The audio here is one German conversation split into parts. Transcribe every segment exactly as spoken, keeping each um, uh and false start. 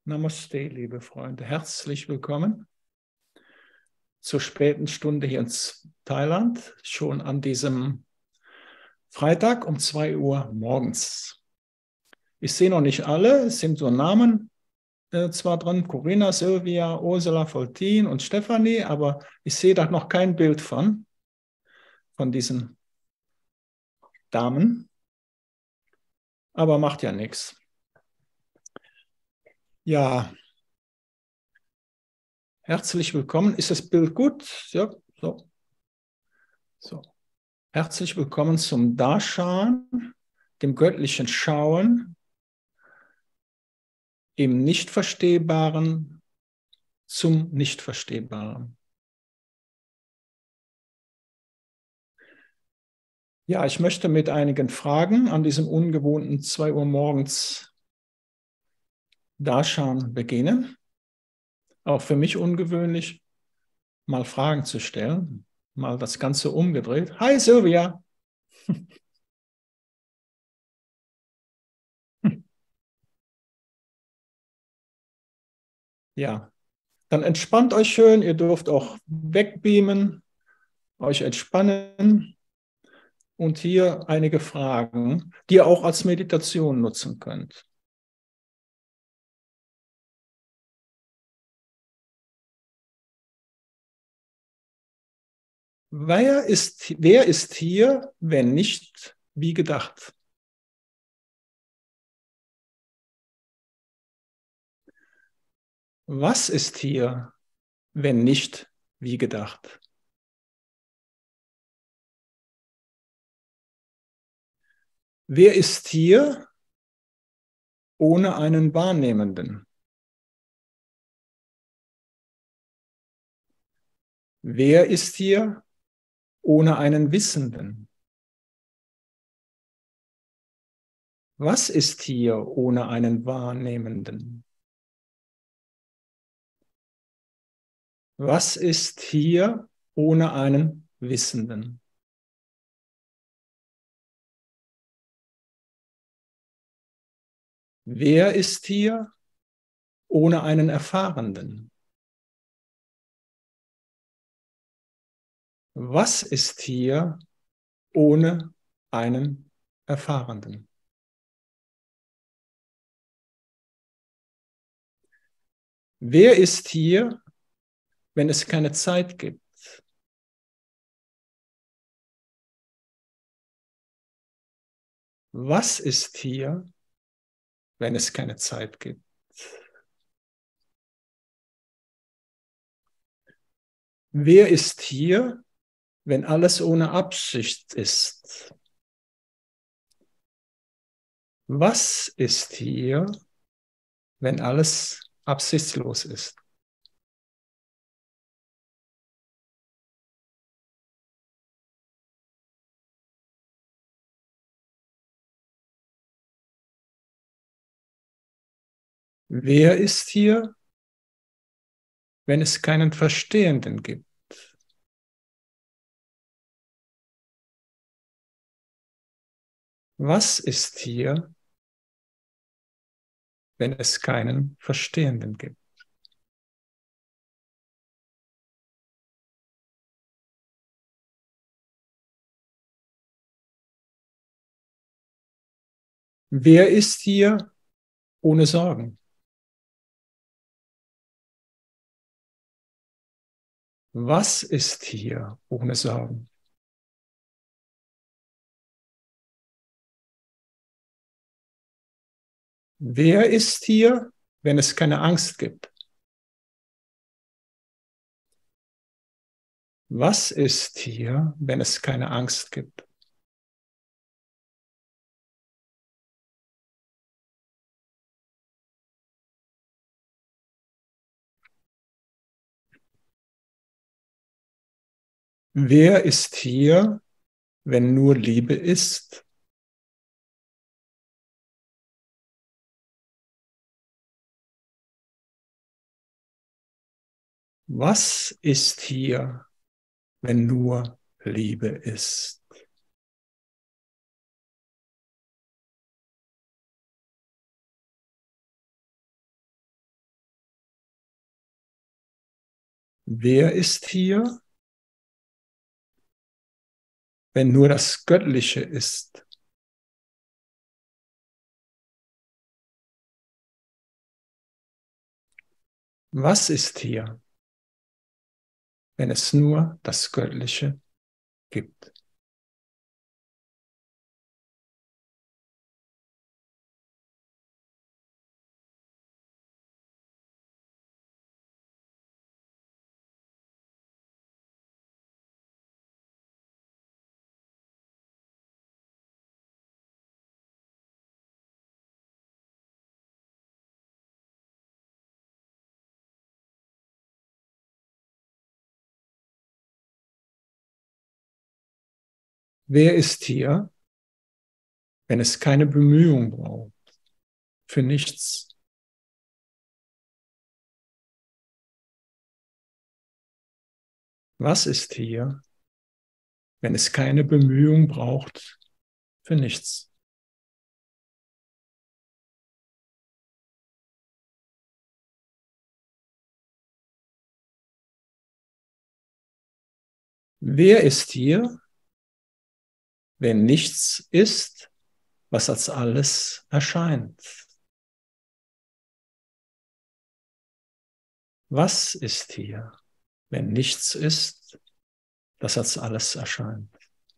Namaste, liebe Freunde. Herzlich willkommen zur späten Stunde hier in Thailand, schon an diesem Freitag um zwei Uhr morgens. Ich sehe noch nicht alle, es sind so Namen äh, zwar drin, Corinna, Silvia, Ursula, Foltin und Stefanie, aber ich sehe da noch kein Bild von, von diesen Damen. Aber macht ja nichts. Ja, herzlich willkommen. Ist das Bild gut? Ja, so. So. Herzlich willkommen zum Darshan, dem göttlichen Schauen, im Nichtverstehbaren zum Nichtverstehbaren. Ja, ich möchte mit einigen Fragen an diesem ungewohnten zwei Uhr morgens Darshan beginnen. Auch für mich ungewöhnlich, mal Fragen zu stellen, mal das Ganze umgedreht. Hi Silvia! Ja, dann entspannt euch schön, ihr dürft auch wegbeamen, euch entspannen. Und hier einige Fragen, die ihr auch als Meditation nutzen könnt. Wer ist, wer ist hier, wenn nicht wie gedacht? Was ist hier, wenn nicht wie gedacht? Wer ist hier ohne einen Wahrnehmenden? Wer ist hier ohne einen Wissenden? Was ist hier ohne einen Wahrnehmenden? Was ist hier ohne einen Wissenden? Wer ist hier ohne einen Erfahrenden? Was ist hier ohne einen Erfahrenden? Wer ist hier, wenn es keine Zeit gibt? Was ist hier, wenn es keine Zeit gibt? Wer ist hier, wenn alles ohne Absicht ist? Was ist hier, wenn alles absichtslos ist? Wer ist hier, wenn es keinen Verstehenden gibt? Was ist hier, wenn es keinen Verstehenden gibt? Wer ist hier ohne Sorgen? Was ist hier ohne Sorgen? Wer ist hier, wenn es keine Angst gibt? Was ist hier, wenn es keine Angst gibt? Wer ist hier, wenn nur Liebe ist? Was ist hier, wenn nur Liebe ist? Wer ist hier, wenn nur das Göttliche ist? Was ist hier, wenn es nur das Göttliche gibt? Wer ist hier, wenn es keine Bemühung braucht, für nichts? Was ist hier, wenn es keine Bemühung braucht, für nichts? Wer ist hier, wenn nichts ist, was als alles erscheint? Was ist hier, wenn nichts ist, das als alles erscheint?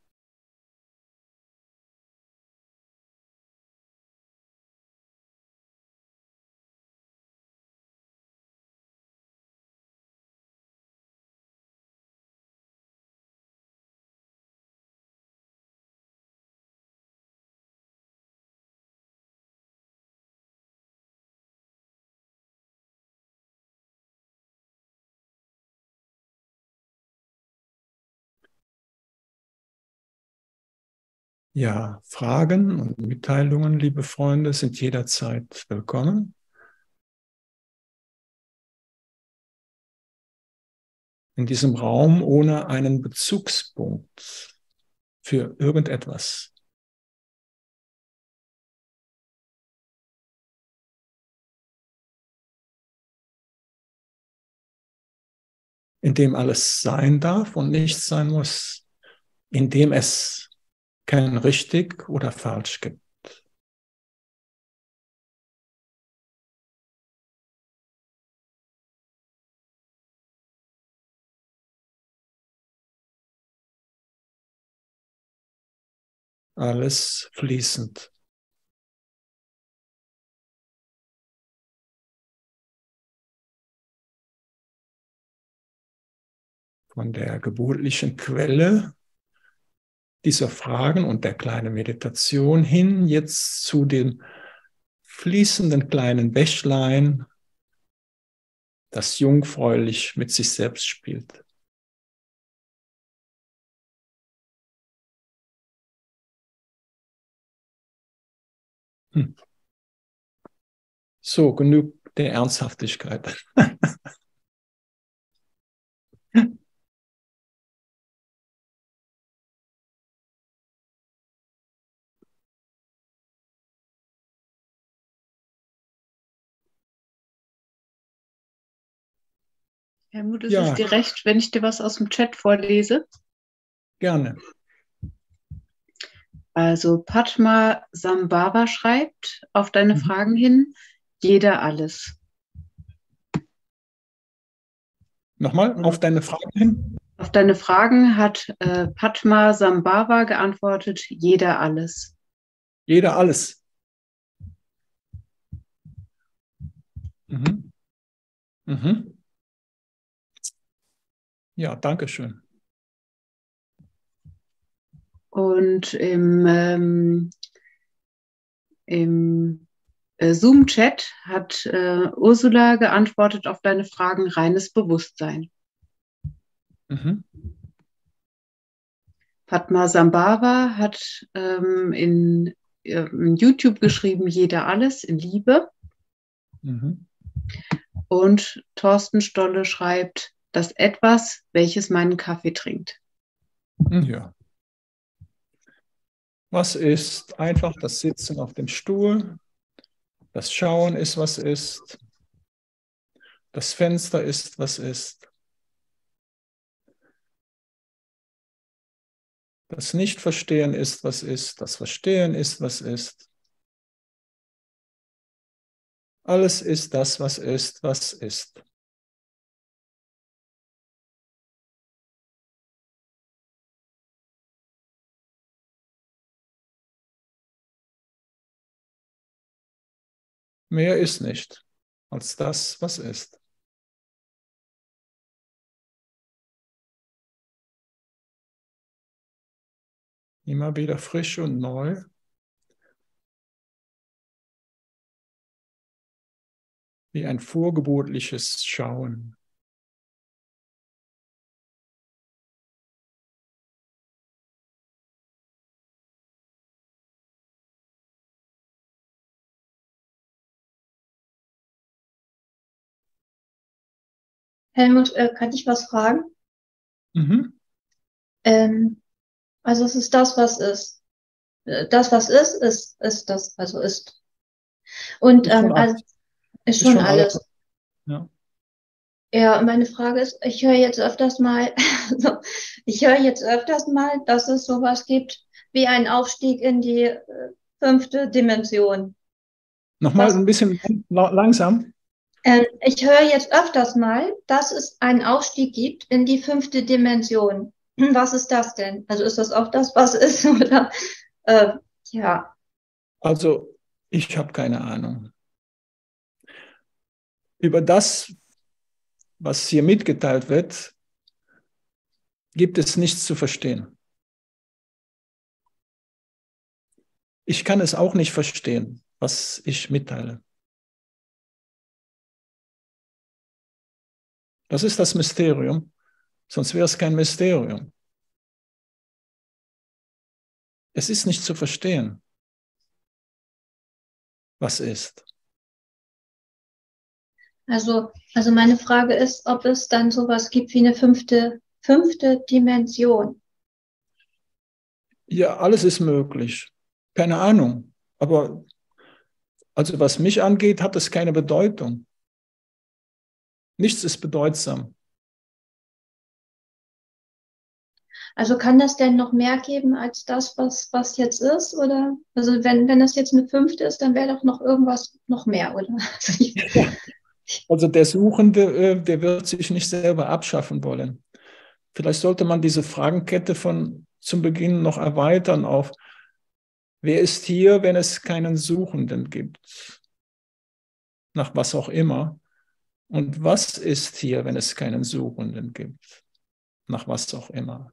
Ja, Fragen und Mitteilungen, liebe Freunde, sind jederzeit willkommen. In diesem Raum ohne einen Bezugspunkt für irgendetwas. In dem alles sein darf und nichts sein muss. In dem es kein richtig oder falsch gibt. Alles fließend. Von der geburtlichen Quelle dieser Fragen und der kleinen Meditation hin jetzt zu dem fließenden kleinen Bächlein, das jungfräulich mit sich selbst spielt. Hm. So, genug der Ernsthaftigkeit. Helmut, ist es Ja, dir recht, wenn ich dir was aus dem Chat vorlese? gerne. Also Padma Sambhava schreibt auf deine Mhm. Fragen hin, jeder alles. Nochmal Oder auf deine Frage hin. auf deine Fragen hat äh, Padma Sambhava geantwortet, jeder alles. Jeder alles. Mhm. Mhm. Ja, danke schön. Und im, ähm, im äh, Zoom-Chat hat äh, Ursula geantwortet auf deine Fragen, reines Bewusstsein. Mhm. Padma Sambhava hat ähm, in, äh, in YouTube geschrieben, jeder alles in Liebe. Mhm. Und Thorsten Stolle schreibt, das Etwas, welches meinen Kaffee trinkt. Ja. Was ist einfach das Sitzen auf dem Stuhl? Das Schauen ist, was ist. Das Fenster ist, was ist. Das Nicht-Verstehen ist, was ist. Das Verstehen ist, was ist. Alles ist das, was ist, was ist. Mehr ist nicht als das, was ist. Immer wieder frisch und neu. Wie ein vorgeburtliches Schauen. Helmut, äh, kann ich was fragen? Mhm. Ähm, also es ist das, was ist. Äh, Das, was ist, ist, ist das, also ist. Und Ist schon ähm, also alles. ist Ist schon schon alles. alles. Ja. Ja, meine Frage ist, ich höre jetzt öfters mal, so, ich höre jetzt öfters mal, dass es sowas gibt wie einen Aufstieg in die äh, fünfte Dimension. Nochmal Was, ein bisschen la- langsam. ähm, ich höre jetzt öfters mal, dass es einen Aufstieg gibt in die fünfte Dimension. Was ist das denn? Also ist das auch das, was ist, oder äh, ja. Also, ich habe keine Ahnung. Über das, was hier mitgeteilt wird, gibt es nichts zu verstehen. Ich kann es auch nicht verstehen, was ich mitteile. Das ist das Mysterium, sonst wäre es kein Mysterium. Es ist nicht zu verstehen, was ist. Also, also meine Frage ist, ob es dann sowas gibt wie eine fünfte, fünfte Dimension. Ja, alles ist möglich. Keine Ahnung. Aber also was mich angeht, hat es keine Bedeutung. Nichts ist bedeutsam. Also kann das denn noch mehr geben als das, was, was jetzt ist? Oder also wenn, wenn das jetzt eine fünfte ist, dann wäre doch noch irgendwas noch mehr, oder? Also ich, Ja. Also der Suchende, äh, der wird sich nicht selber abschaffen wollen. Vielleicht sollte man diese Fragenkette von zum Beginn noch erweitern auf, wer ist hier, wenn es keinen Suchenden gibt? Nach was auch immer. Und was ist hier, wenn es keinen Suchenden gibt? Nach was auch immer.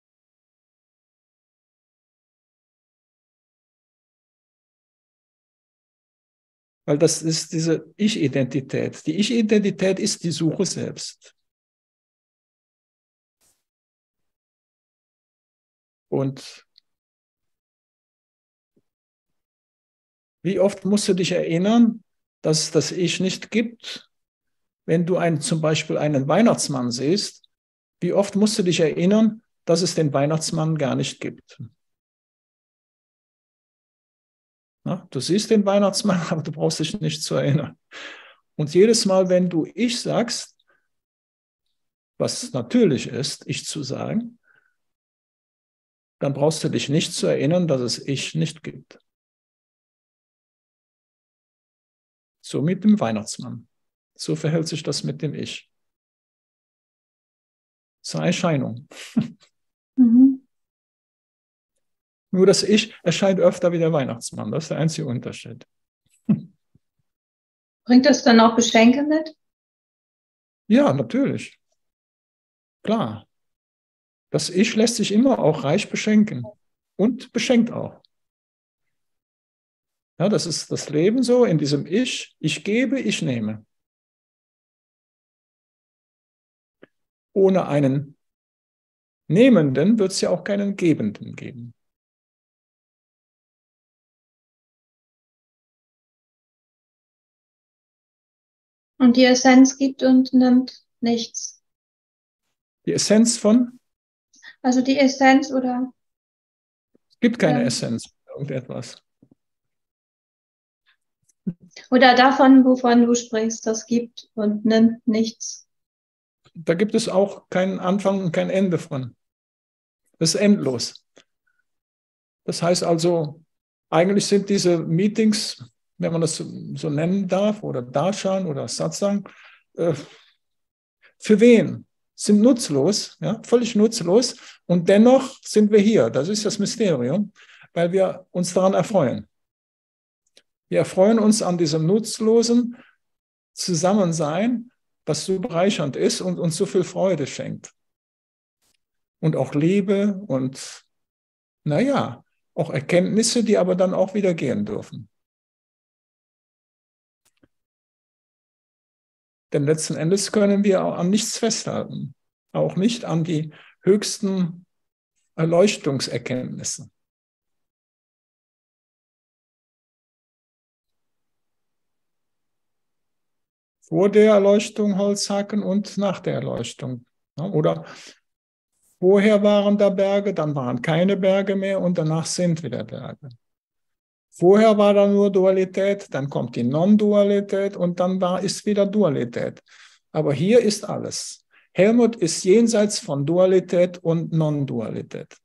Weil das ist diese Ich-Identität. Die Ich-Identität ist die Suche selbst. Und wie oft musst du dich erinnern, dass es das Ich nicht gibt? Wenn du einen, zum Beispiel einen Weihnachtsmann siehst, wie oft musst du dich erinnern, dass es den Weihnachtsmann gar nicht gibt? Na, du siehst den Weihnachtsmann, aber du brauchst dich nicht zu erinnern. Und jedes Mal, wenn du Ich sagst, was natürlich ist, Ich zu sagen, dann brauchst du dich nicht zu erinnern, dass es Ich nicht gibt. So mit dem Weihnachtsmann. So verhält sich das mit dem Ich. Das ist eine Erscheinung. mhm. Nur das Ich erscheint öfter wie der Weihnachtsmann. Das ist der einzige Unterschied. Bringt das dann auch Geschenke mit? Ja, natürlich. Klar. Das Ich lässt sich immer auch reich beschenken und beschenkt auch. Ja, das ist das Leben so in diesem Ich. Ich gebe, ich nehme. Ohne einen Nehmenden wird es ja auch keinen Gebenden geben. Und die Essenz gibt und nimmt nichts. Die Essenz von, Also die Essenz oder es gibt keine ähm, Essenz von irgendetwas. oder davon, wovon du sprichst, das gibt und nimmt nichts. Da gibt es auch keinen Anfang und kein Ende von. Das ist endlos. Das heißt also, eigentlich sind diese Meetings, wenn man das so, so nennen darf, oder Darshan oder Satsang, äh, für wen? Sind nutzlos, ja, völlig nutzlos. Und dennoch sind wir hier. Das ist das Mysterium, weil wir uns daran erfreuen. Wir erfreuen uns an diesem nutzlosen Zusammensein, was so bereichernd ist und uns so viel Freude schenkt. Und auch Liebe und, naja, auch Erkenntnisse, die aber dann auch wieder gehen dürfen. Denn letzten Endes können wir auch an nichts festhalten, auch nicht an die höchsten Erleuchtungserkenntnisse. Vor der Erleuchtung Holzhacken und nach der Erleuchtung. Oder vorher waren da Berge, dann waren keine Berge mehr und danach sind wieder Berge. Vorher war da nur Dualität, dann kommt die Non-Dualität und dann war, ist wieder Dualität. Aber hier ist alles. Helmut ist jenseits von Dualität und Non-Dualität.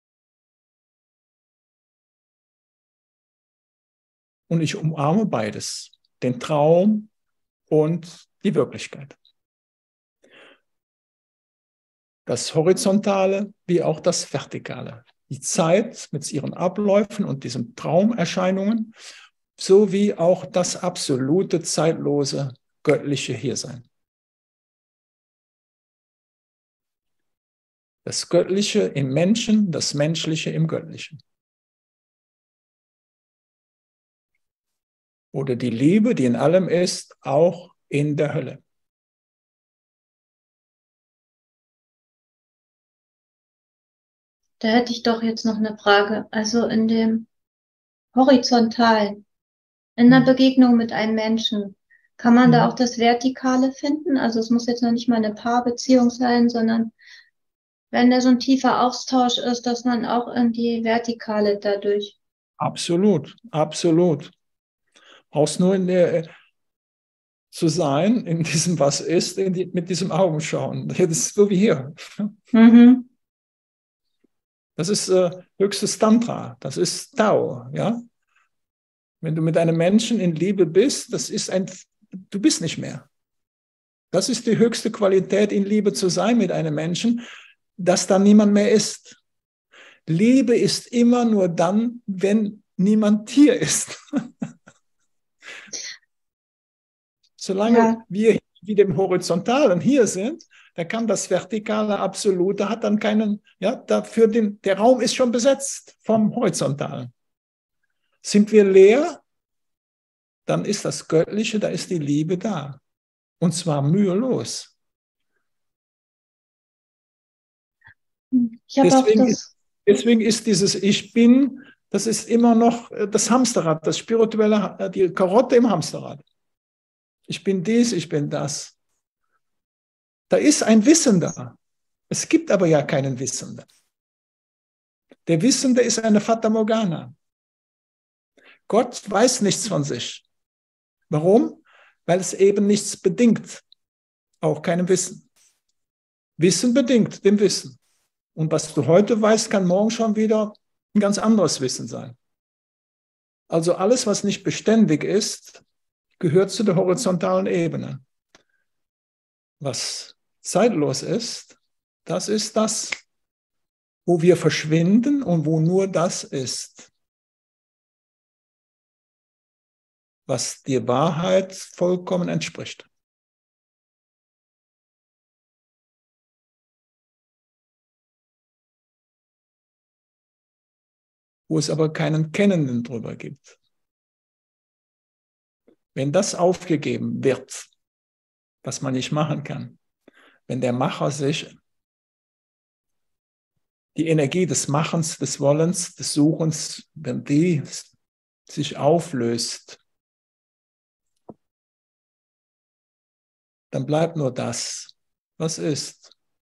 Und ich umarme beides, den Traum und die Wirklichkeit. Das Horizontale wie auch das Vertikale. Die Zeit mit ihren Abläufen und diesen Traumerscheinungen, sowie auch das absolute, zeitlose, göttliche Hiersein. Das Göttliche im Menschen, das Menschliche im Göttlichen. Oder die Liebe, die in allem ist, auch in der Hölle. Da hätte ich doch jetzt noch eine Frage. Also in dem Horizontalen, in der Begegnung mit einem Menschen, kann man da auch das Vertikale finden? Also es muss jetzt noch nicht mal eine Paarbeziehung sein, sondern wenn da so ein tiefer Austausch ist, dass man auch in die Vertikale dadurch. Absolut, absolut. Brauchst nur in der, zu sein, in diesem Was ist, in die, mit diesem Augenschauen. Das ist so wie hier. Mhm. Das ist äh, höchstes Tantra, das ist Tao, ja. Wenn du mit einem Menschen in Liebe bist, das ist ein, du bist nicht mehr. Das ist die höchste Qualität, in Liebe zu sein mit einem Menschen, dass da niemand mehr ist. Liebe ist immer nur dann, wenn niemand hier ist. Solange Ja. wir wie dem Horizontalen hier sind, da kann das Vertikale Absolute, hat dann keinen, ja, dafür den, der Raum ist schon besetzt vom Horizontalen. Sind wir leer, dann ist das Göttliche, da ist die Liebe da. Und zwar mühelos. Ich habe auch Deswegen ist, das. deswegen ist dieses Ich Bin, das ist immer noch das Hamsterrad, das spirituelle, die Karotte im Hamsterrad. Ich bin dies, ich bin das. Da ist ein Wissender. Es gibt aber ja keinen Wissenden. Der Wissende ist eine Fata Morgana. Gott weiß nichts von sich. Warum? Weil es eben nichts bedingt. Auch keinem Wissen. Wissen bedingt dem Wissen. Und was du heute weißt, kann morgen schon wieder ein ganz anderes Wissen sein. Also alles, was nicht beständig ist, gehört zu der horizontalen Ebene. Was zeitlos ist, das ist das, wo wir verschwinden und wo nur das ist, was der Wahrheit vollkommen entspricht. Wo es aber keinen Kennenden drüber gibt. Wenn das aufgegeben wird, was man nicht machen kann, wenn der Macher sich die Energie des Machens, des Wollens, des Suchens, wenn die sich auflöst, dann bleibt nur das, was ist.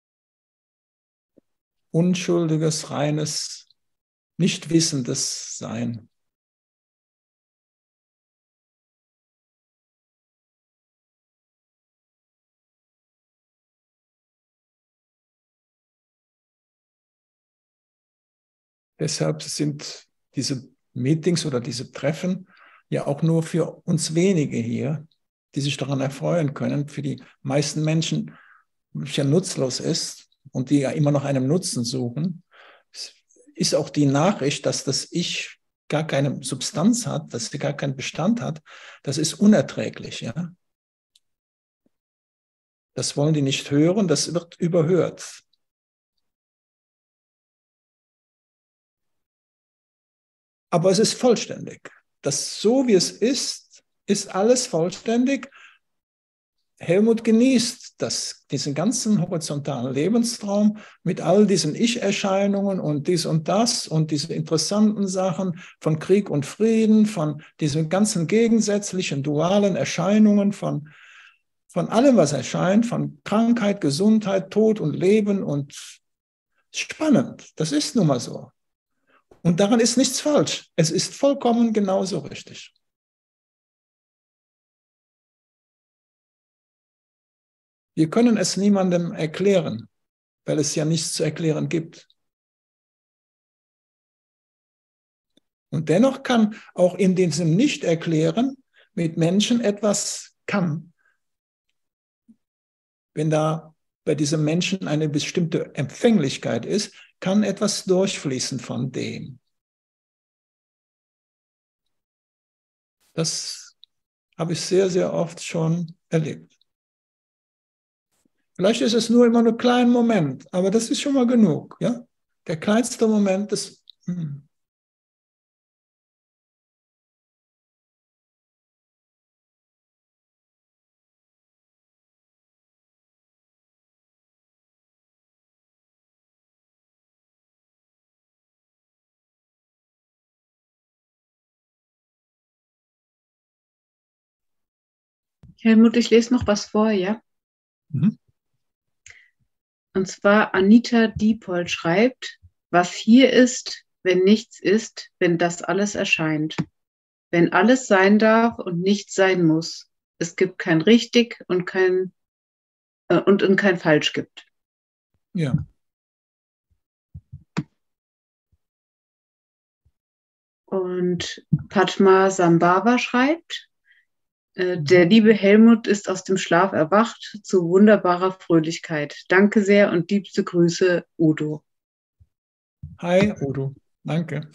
Unschuldiges, reines, nicht wissendes Sein. Deshalb sind diese Meetings oder diese Treffen ja auch nur für uns wenige hier, die sich daran erfreuen können. Für die meisten Menschen, was ja nutzlos ist und die ja immer noch einen Nutzen suchen, ist auch die Nachricht, dass das Ich gar keine Substanz hat, dass sie gar keinen Bestand hat, das ist unerträglich. Ja? Das wollen die nicht hören, das wird überhört. Aber es ist vollständig. Das so wie es ist, ist alles vollständig. Helmut genießt das, diesen ganzen horizontalen Lebenstraum mit all diesen Ich-Erscheinungen und dies und das und diese interessanten Sachen von Krieg und Frieden, von diesen ganzen gegensätzlichen, dualen Erscheinungen, von, von allem, was erscheint, von Krankheit, Gesundheit, Tod und Leben und spannend. Das ist nun mal so. Und daran ist nichts falsch. Es ist vollkommen genauso richtig. Wir können es niemandem erklären, weil es ja nichts zu erklären gibt. Und dennoch kann auch in diesem Nicht-Erklären mit Menschen etwas kann. Wenn da bei diesem Menschen eine bestimmte Empfänglichkeit ist, kann etwas durchfließen von dem. Das habe ich sehr, sehr oft schon erlebt. Vielleicht ist es nur immer nur ein kleiner Moment, aber das ist schon mal genug. Ja? Der kleinste Moment ist... Hm. Helmut, ich lese noch was vor, ja? Mhm. Und zwar Anita Diepold schreibt, was hier ist, wenn nichts ist, wenn das alles erscheint. Wenn alles sein darf und nichts sein muss. Es gibt kein richtig und kein äh, und, und kein falsch gibt. Ja. Und Padma Sambhava schreibt, äh, der liebe Helmut ist aus dem Schlaf erwacht zu wunderbarer Fröhlichkeit. Danke sehr und liebste Grüße, Udo. Hi, Udo. Danke.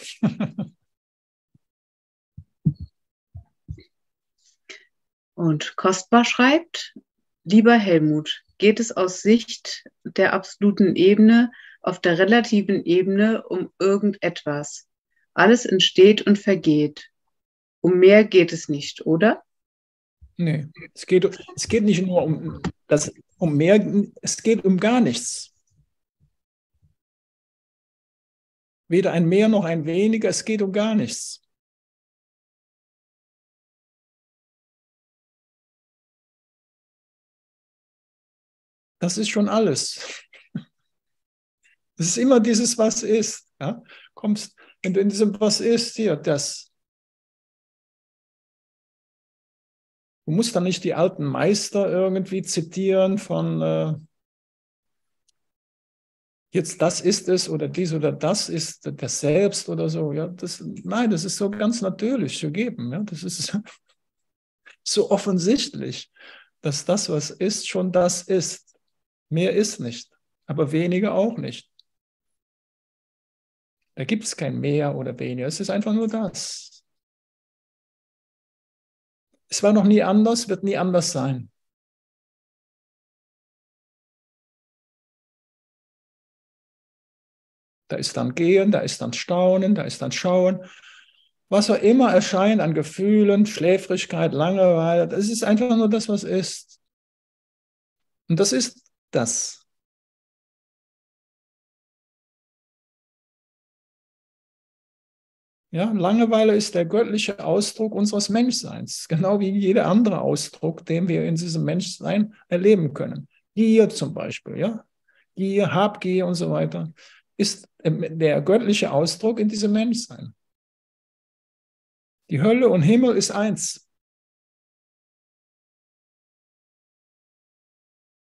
Und Kostbar schreibt, lieber Helmut, geht es aus Sicht der absoluten Ebene auf der relativen Ebene um irgendetwas? Alles entsteht und vergeht. Um mehr geht es nicht, oder? Nee, es geht, es geht nicht nur um, das, um mehr, es geht um gar nichts. Weder ein Mehr noch ein Weniger, es geht um gar nichts. Das ist schon alles. Es ist immer dieses Was ist. Ja? Kommst, wenn du in diesem Was ist, hier, das. Du musst dann nicht die alten Meister irgendwie zitieren von äh, jetzt das ist es oder dies oder das ist das Selbst oder so. Ja, das, nein, das ist so ganz natürlich gegeben. Ja? Das ist so offensichtlich, dass das, was ist, schon das ist. Mehr ist nicht, aber weniger auch nicht. Da gibt es kein Mehr oder weniger, es ist einfach nur das. Es war noch nie anders, wird nie anders sein. Da ist dann Gehen, da ist dann Staunen, da ist dann Schauen. Was auch immer erscheint an Gefühlen, Schläfrigkeit, Langeweile, das ist einfach nur das, was ist. Und das ist das. Ja, Langeweile ist der göttliche Ausdruck unseres Menschseins, genau wie jeder andere Ausdruck, den wir in diesem Menschsein erleben können. Gier zum Beispiel, ja, Gier, Habgier und so weiter, ist der göttliche Ausdruck in diesem Menschsein. Die Hölle und Himmel ist eins.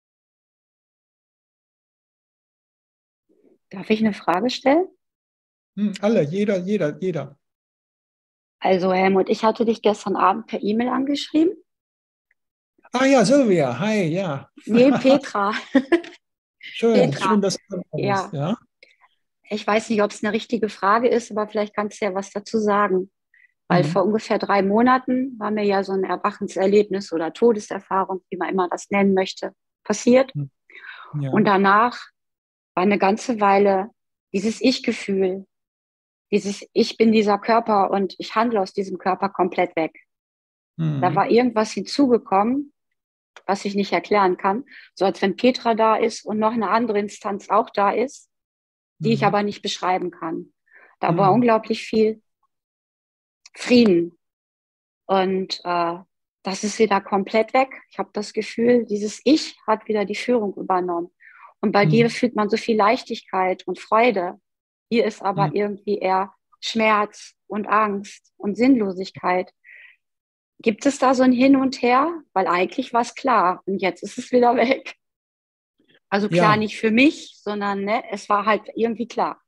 Darf ich eine Frage stellen? Hm, alle, jeder, jeder, jeder. Also Helmut, ich hatte dich gestern Abend per E-Mail angeschrieben. Ah ja, Silvia, hi, ja. Nee, Petra. Schön, Petra, schön, dass du da bist, ja. ja. Ich weiß nicht, ob es eine richtige Frage ist, aber vielleicht kannst du ja was dazu sagen. Weil vor Hm. ungefähr drei Monaten war mir ja so ein Erwachenserlebnis oder Todeserfahrung, wie man immer das nennen möchte, passiert. Hm. Ja. Und danach war eine ganze Weile dieses Ich-Gefühl, dieses Ich bin dieser Körper und ich handle aus diesem Körper komplett weg. Da Hm. war irgendwas hinzugekommen, was ich nicht erklären kann. So als wenn Petra da ist und noch eine andere Instanz auch da ist, die ich Hm. aber nicht beschreiben kann. Da war Hm. unglaublich viel Frieden. Und äh, das ist wieder komplett weg. Ich habe das Gefühl, dieses Ich hat wieder die Führung übernommen. Und bei dir Hm. fühlt man so viel Leichtigkeit und Freude. Hier ist Hm. aber irgendwie eher Schmerz und Angst und Sinnlosigkeit. Gibt es da so ein Hin und Her? Weil eigentlich war es klar und jetzt ist es wieder weg. Also klar Ja, nicht für mich, sondern ne, es war halt irgendwie klar.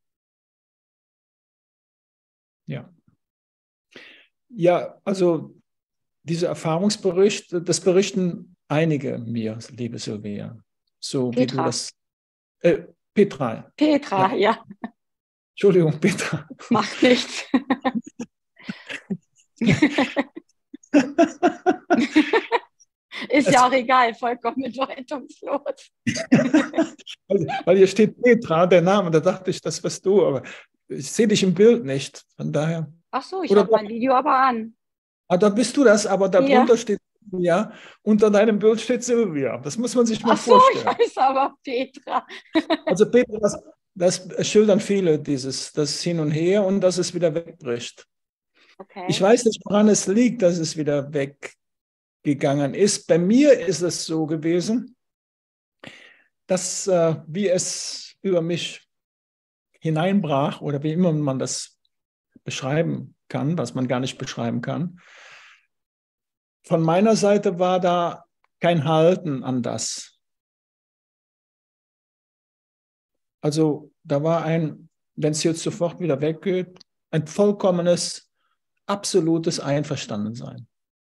ja. Ja, also diese Erfahrungsbericht, das berichten einige mir, liebe Silvia. So wie du Petra. das, äh, Petra, Petra, ja, ja, Entschuldigung, Petra. macht nichts. Ist ja auch egal, vollkommen bedeutungslos. weil, weil hier steht Petra, der Name, da dachte ich, das bist du, aber ich sehe dich im Bild nicht, von daher. Ach so, ich Oder habe mein Video aber an. ah, da bist du das, aber Ja. darunter steht Silvia, unter deinem Bild steht Silvia. Das muss man sich mal Ach so, ich vorstellen. weiß aber Petra. Also Petra, das, das schildern viele, dieses, das Hin und Her und dass es wieder wegbricht. Okay. Ich weiß nicht, woran es liegt, dass es wieder weggegangen ist. Bei mir ist es so gewesen, dass äh, wie es über mich hineinbrach oder wie immer man das beschreiben kann, was man gar nicht beschreiben kann. Von meiner Seite war da kein Halten an das. Also da war ein, wenn es jetzt sofort wieder weggeht, ein vollkommenes, absolutes Einverstandensein.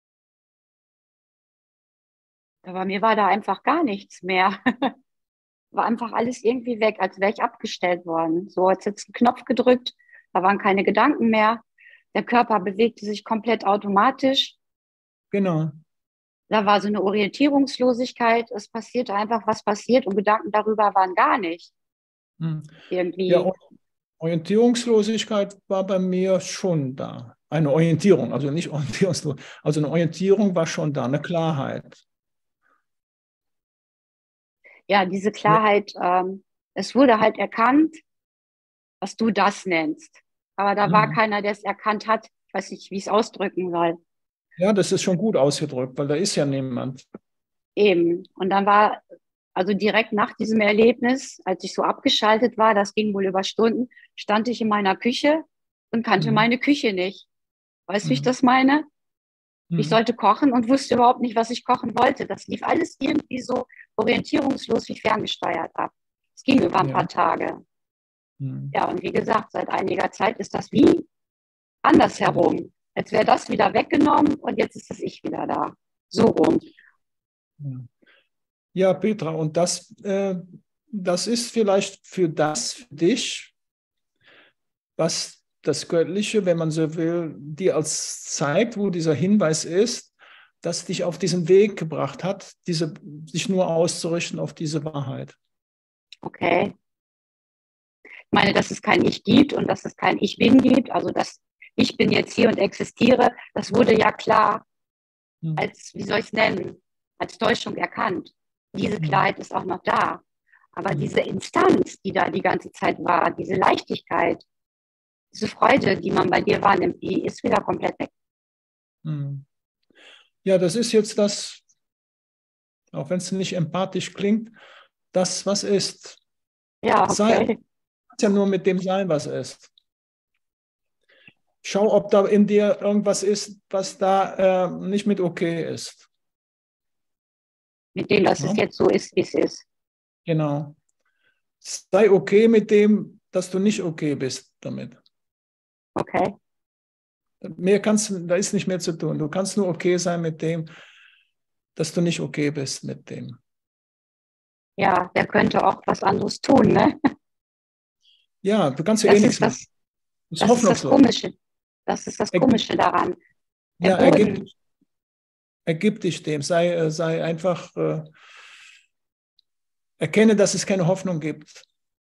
Aber mir war da einfach gar nichts mehr. War einfach alles irgendwie weg, als wäre ich abgestellt worden. So, als jetzt ein Knopf gedrückt, da waren keine Gedanken mehr. Der Körper bewegte sich komplett automatisch. Genau. Da war so eine Orientierungslosigkeit. Es passierte einfach, was passiert und Gedanken darüber waren gar nicht. Hm. Irgendwie. Ja, Orientierungslosigkeit war bei mir schon da. Eine Orientierung, also nicht Orientierungslosigkeit, also eine Orientierung war schon da, eine Klarheit. Ja, diese Klarheit, ähm, es wurde halt erkannt, was du das nennst. Aber da war Hm. keiner, der es erkannt hat. Ich weiß nicht, wie ich es ausdrücken soll. Ja, das ist schon gut ausgedrückt, weil da ist ja niemand. Eben. Und dann war, also direkt nach diesem Erlebnis, als ich so abgeschaltet war, das ging wohl über Stunden, stand ich in meiner Küche und kannte Hm. meine Küche nicht. Weißt du, wie ich Hm. das meine? Ich Hm. sollte kochen und wusste überhaupt nicht, was ich kochen wollte. Das lief alles irgendwie so orientierungslos wie ferngesteuert ab. Es ging über ein Ja. paar Tage. Hm. Ja, und wie gesagt, seit einiger Zeit ist das wie andersherum. Als wäre das wieder weggenommen und jetzt ist das Ich wieder da. So rum. Ja, Petra, und das, äh, das ist vielleicht für das, für dich, was das Göttliche, wenn man so will, dir als zeigt, wo dieser Hinweis ist, das dich auf diesen Weg gebracht hat, diese, sich nur auszurichten auf diese Wahrheit. Okay. Ich meine, dass es kein Ich gibt und dass es kein Ich bin gibt, also dass ich bin jetzt hier und existiere, das wurde ja klar Hm. als, wie soll ich es nennen, als Täuschung erkannt. Diese Hm. Klarheit ist auch noch da. Aber Hm. diese Instanz, die da die ganze Zeit war, diese Leichtigkeit, diese Freude, die man bei dir wahrnimmt, die ist wieder komplett weg. Hm. Ja, das ist jetzt das, auch wenn es nicht empathisch klingt, das, was ist. Ja, Sei, okay. ist ja nur mit dem Sein, was ist. Schau, ob da in dir irgendwas ist, was da äh, nicht mit okay ist. Mit dem, dass Ja? es jetzt so ist, wie es ist. Genau. Sei okay mit dem, dass du nicht okay bist damit. Okay. Mehr kannst, da ist nicht mehr zu tun. Du kannst nur okay sein mit dem, dass du nicht okay bist mit dem. Ja, der könnte auch was anderes tun, ne? Ja, du kannst ja Das eh ist nichts machen. das, Das ist das ist das hoffnungslos. Komische. Das ist das Er- Komische daran. Der Ja, ergib, Boden, ergib dich dem. Sei, äh, sei einfach, äh, erkenne, dass es keine Hoffnung gibt.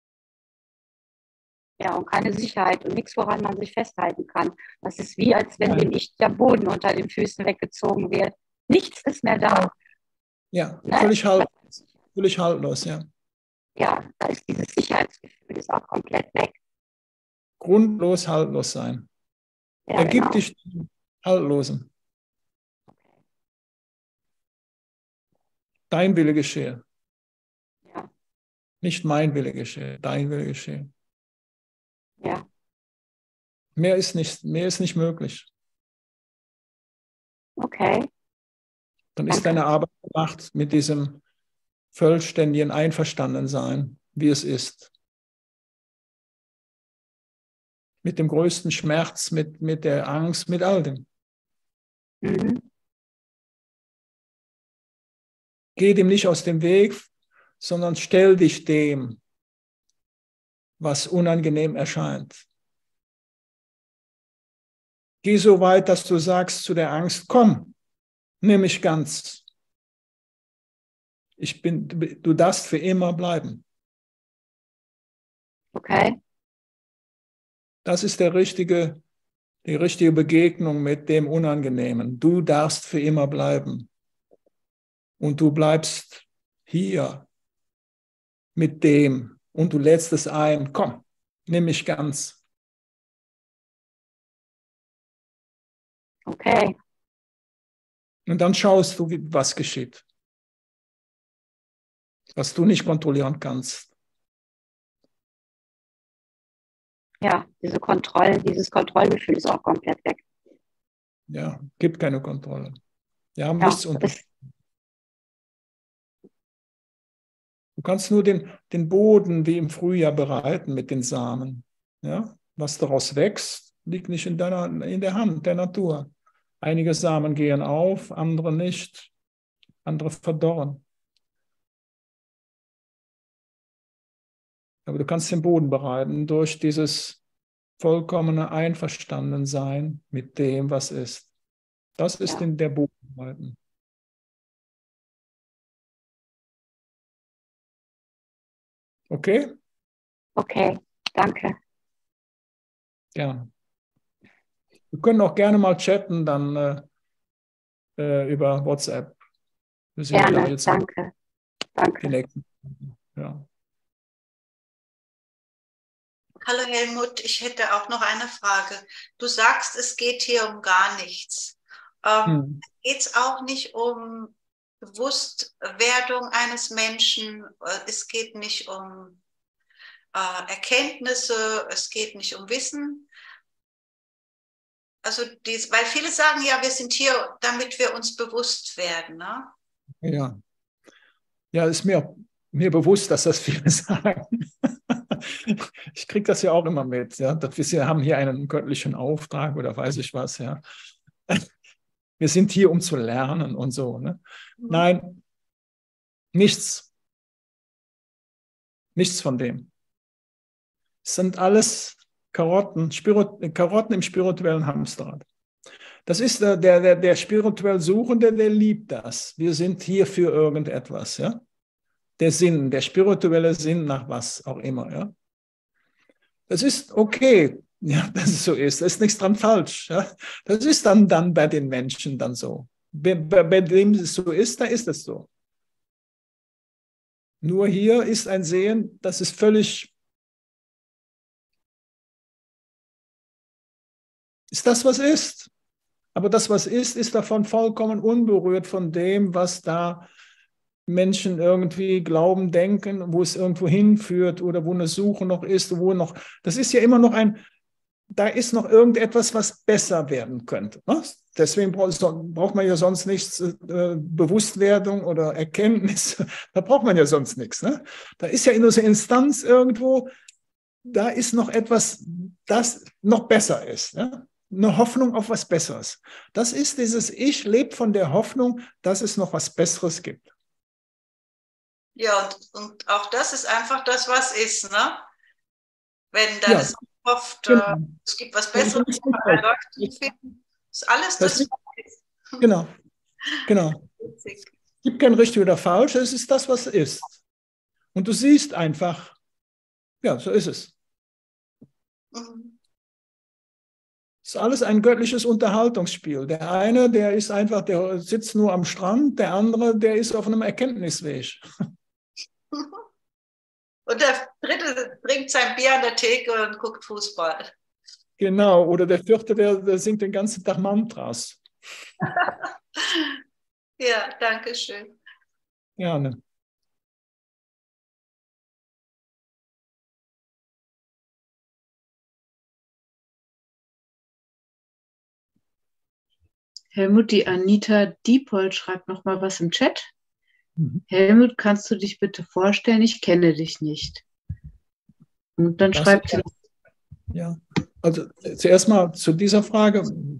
ja, und keine Sicherheit und nichts, woran man sich festhalten kann. Das ist wie, als wenn Nein. dem ich der Boden unter den Füßen weggezogen wird. Nichts ist mehr da. Ja, Ne? völlig, halt, völlig haltlos, ja. Ja, da ist dieses Sicherheitsgefühl ist auch komplett weg. Grundlos haltlos sein. Ja, Ergib genau. dich dem Haltlosen. Dein Wille geschehe. Ja, Nicht mein Wille geschehe, dein Wille geschehe. ja, Mehr ist nicht, mehr ist nicht möglich. okay. Dann ist Danke. deine Arbeit gemacht mit diesem vollständigen Einverstandensein, wie es ist. Mit dem größten Schmerz, mit, mit der Angst, mit all dem. Mhm. Geh dem nicht aus dem Weg, sondern stell dich dem, was unangenehm erscheint. Geh so weit, dass du sagst zu der Angst, komm, nimm mich ganz. Ich bin, du darfst für immer bleiben. Okay. Das ist der richtige, die richtige Begegnung mit dem Unangenehmen. Du darfst für immer bleiben. Und du bleibst hier mit dem und du lädst es ein. Komm, nimm mich ganz. Okay. Und dann schaust du, wie, was geschieht. Was du nicht kontrollieren kannst. Ja, diese Kontrolle, dieses Kontrollgefühl ist auch komplett weg. Ja, gibt keine Kontrolle. Wir haben Ja, nichts unter. das, Du kannst nur den, den Boden wie im Frühjahr bereiten mit den Samen. Ja? Was daraus wächst, liegt nicht in, deiner, in der Hand der Natur. Einige Samen gehen auf, andere nicht, andere verdorren. Aber du kannst den Boden bereiten durch dieses vollkommene Einverstandensein mit dem, was ist. Das ist ja. in der Boden bereiten. Okay? Okay, danke. Gerne. Wir können auch gerne mal chatten, dann äh, äh, über WhatsApp. Wir sind Gerne, ja jetzt danke. die Danke. nächsten. Ja. Hallo Helmut, ich hätte auch noch eine Frage. Du sagst, es geht hier um gar nichts. Ähm, Hm. Geht es auch nicht um Bewusstwerdung eines Menschen? Es geht nicht um äh, Erkenntnisse, es geht nicht um Wissen. Also, dies, weil viele sagen ja, wir sind hier, damit wir uns bewusst werden. Ne? Ja. Ja, ist mir, mir bewusst, dass das viele sagen. Ich kriege das ja auch immer mit, ja, dass wir haben hier einen göttlichen Auftrag oder weiß ich was, ja. Wir sind hier, um zu lernen und so. Ne? Mhm. Nein, nichts. Nichts von dem. Es sind alles Karotten, Spirit, Karotten im spirituellen Hamsterrad. Das ist der, der, der spirituell Suchende, der liebt das. Wir sind hier für irgendetwas, ja. Der Sinn, der spirituelle Sinn nach was auch immer, ja. Das ist okay, ja, dass es so ist. Da ist nichts dran falsch. Ja. Das ist dann, dann bei den Menschen dann so. Bei, bei, bei dem es so ist, da ist es so. Nur hier ist ein Sehen, das ist völlig, ist das, was ist. Aber das, was ist, ist davon vollkommen unberührt von dem, was da Menschen irgendwie glauben, denken, wo es irgendwo hinführt oder wo eine Suche noch ist, wo noch, das ist ja immer noch ein, da ist noch irgendetwas, was besser werden könnte. Ne? Deswegen braucht man ja sonst nichts, äh, Bewusstwerdung oder Erkenntnis, da braucht man ja sonst nichts. Ne? Da ist ja in dieser Instanz irgendwo, da ist noch etwas, das noch besser ist. Ja? Eine Hoffnung auf was Besseres. Das ist dieses Ich lebt von der Hoffnung, dass es noch was Besseres gibt. Ja, und, und auch das ist einfach das, was ist, ne? Wenn dann ja. es hofft, genau. äh, es gibt was Besseres, ist alles das, das was ist. Genau, genau. Es gibt kein richtig oder falsch, es ist das, was ist. Und du siehst einfach, ja, so ist es. Mhm. Es ist alles ein göttliches Unterhaltungsspiel. Der eine, der ist einfach, der sitzt nur am Strand, der andere, der ist auf einem Erkenntnisweg. Und der dritte trinkt sein Bier an der Theke und guckt Fußball. Genau, oder der vierte, der, der singt den ganzen Tag Mantras. Ja, danke schön. Gerne. Helmut, die Anita Diepold schreibt noch mal was im Chat. Mhm. Helmut, kannst du dich bitte vorstellen? Ich kenne dich nicht. Und dann das schreibt sie. Ja, also zuerst mal zu dieser Frage.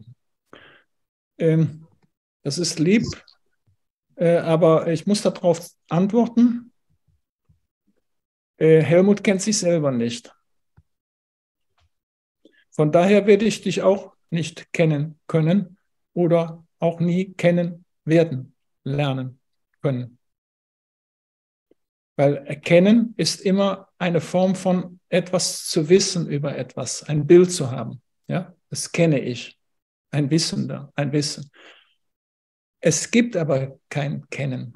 Ähm, das ist lieb, äh, aber ich muss darauf antworten. Äh, Helmut kennt sich selber nicht. Von daher werde ich dich auch nicht kennen können oder auch nie kennen werden, lernen können. Weil erkennen ist immer eine Form von etwas zu wissen über etwas, ein Bild zu haben. Ja, das kenne ich. Ein Wissender, ein Wissen. Es gibt aber kein Kennen.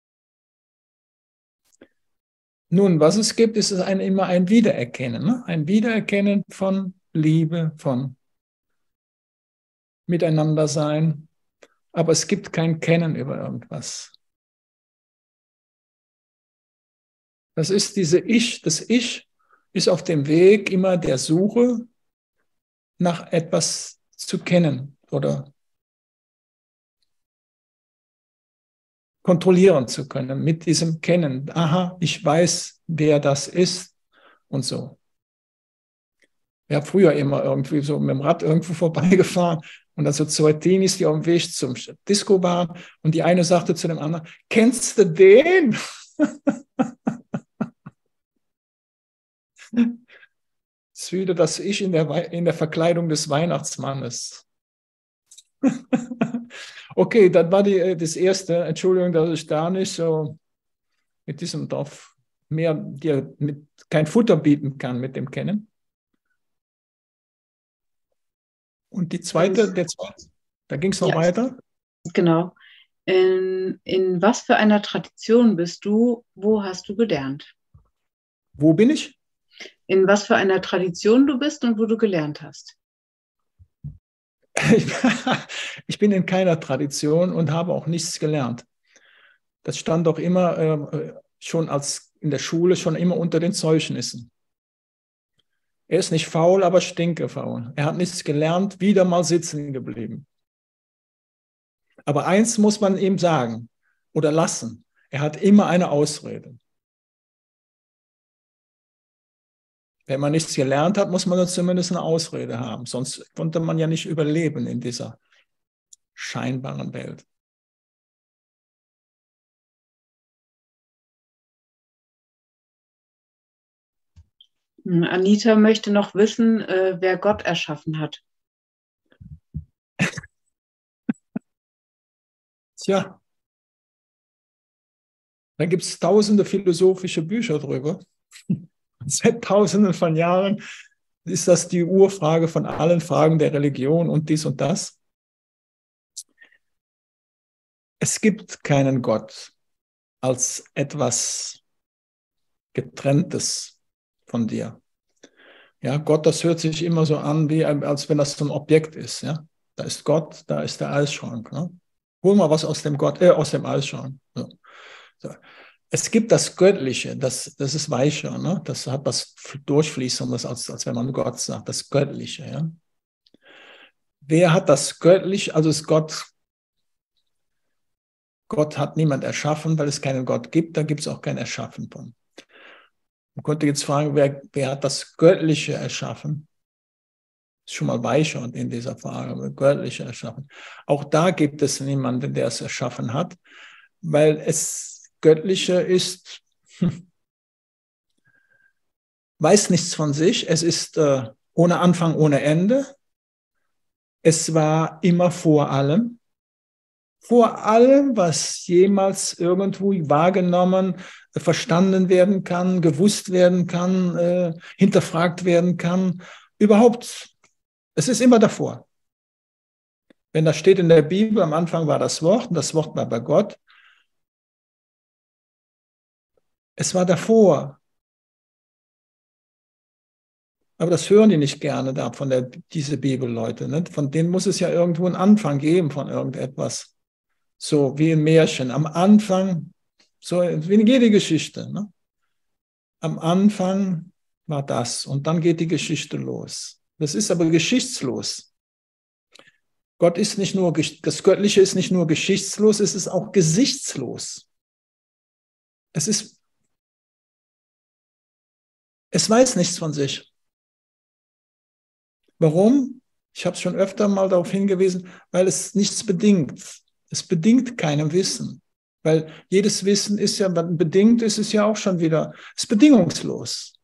Nun, was es gibt, ist es ein, immer ein Wiedererkennen. Ne? Ein Wiedererkennen von Liebe, von Miteinander sein. Aber es gibt kein Kennen über irgendwas. Das ist diese Ich, das Ich ist auf dem Weg immer der Suche nach etwas zu kennen oder kontrollieren zu können mit diesem Kennen. Aha, ich weiß, wer das ist und so. Ich habe früher immer irgendwie so mit dem Rad irgendwo vorbeigefahren und dann so zwei Teenies, die auf dem Weg zum Disco waren und die eine sagte zu dem anderen, kennst du den? Das ist wieder das Ich in der, in der Verkleidung des Weihnachtsmannes. Okay, das war die, das Erste. Entschuldigung, dass ich da nicht so mit diesem Dorf mehr dir mit, kein Futter bieten kann mit dem Kennen. Und die zweite, der zweite, da ging es noch ja, weiter. Genau. In, in was für einer Tradition bist du? Wo hast du gelernt? Wo bin ich? In was für einer Tradition du bist und wo du gelernt hast. Ich bin in keiner Tradition und habe auch nichts gelernt. Das stand doch immer äh, schon als in der Schule schon immer unter den Zeugnissen. Er ist nicht faul, aber stinkefaul. Er hat nichts gelernt, wieder mal sitzen geblieben. Aber eins muss man ihm sagen oder lassen. Er hat immer eine Ausrede. Wenn man nichts gelernt hat, muss man dann zumindest eine Ausrede haben. Sonst konnte man ja nicht überleben in dieser scheinbaren Welt. Anita möchte noch wissen, äh, wer Gott erschaffen hat. Tja, da gibt es tausende philosophische Bücher drüber. Seit tausenden von Jahren ist das die Urfrage von allen Fragen der Religion und dies und das. Es gibt keinen Gott als etwas Getrenntes von dir. Ja, Gott, das hört sich immer so an, wie als wenn das so ein Objekt ist. Ja? Da ist Gott, da ist der Eisschrank. Ne? Hol mal was aus dem Gott, äh, aus dem Eisschrank. So. So. Es gibt das Göttliche, das, das ist weicher, ne? Das hat was Durchfließendes, als, als wenn man Gott sagt, das Göttliche. Ja? Wer hat das Göttliche, also ist Gott, Gott hat niemand erschaffen, weil es keinen Gott gibt, da gibt es auch kein Erschaffen von. Man könnte jetzt fragen, wer, wer hat das Göttliche erschaffen? Ist schon mal weicher in dieser Frage, Göttliche erschaffen. Auch da gibt es niemanden, der es erschaffen hat, weil es Göttliche ist, hm, weiß nichts von sich. Es ist äh, ohne Anfang, ohne Ende. Es war immer vor allem. Vor allem, was jemals irgendwo wahrgenommen, äh, verstanden werden kann, gewusst werden kann, äh, hinterfragt werden kann. Überhaupt, es ist immer davor. Wenn das steht in der Bibel, am Anfang war das Wort und das Wort war bei Gott. Es war davor. Aber das hören die nicht gerne da von der, diese Bibelleute. Ne? Von denen muss es ja irgendwo einen Anfang geben von irgendetwas. So wie ein Märchen. Am Anfang, so wie in jede Geschichte. Ne? Am Anfang war das und dann geht die Geschichte los. Das ist aber geschichtslos. Gott ist nicht nur, das Göttliche ist nicht nur geschichtslos, es ist auch gesichtslos. Es ist, es weiß nichts von sich. Warum? Ich habe es schon öfter mal darauf hingewiesen, weil es nichts bedingt. Es bedingt keinem Wissen. Weil jedes Wissen ist ja, bedingt ist es ja auch schon wieder, es ist bedingungslos.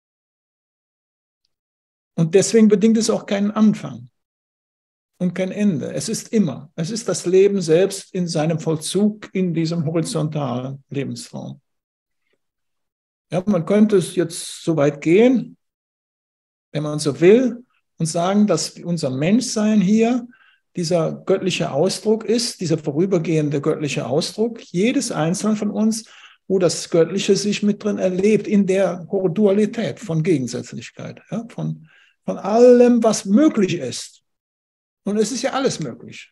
Und deswegen bedingt es auch keinen Anfang und kein Ende. Es ist immer. Es ist das Leben selbst in seinem Vollzug in diesem horizontalen Lebensraum. Ja, man könnte es jetzt so weit gehen, wenn man so will, und sagen, dass unser Menschsein hier dieser göttliche Ausdruck ist, dieser vorübergehende göttliche Ausdruck, jedes Einzelne von uns, wo das Göttliche sich mit drin erlebt, in der Dualität von Gegensätzlichkeit, ja, von, von allem, was möglich ist. Und es ist ja alles möglich.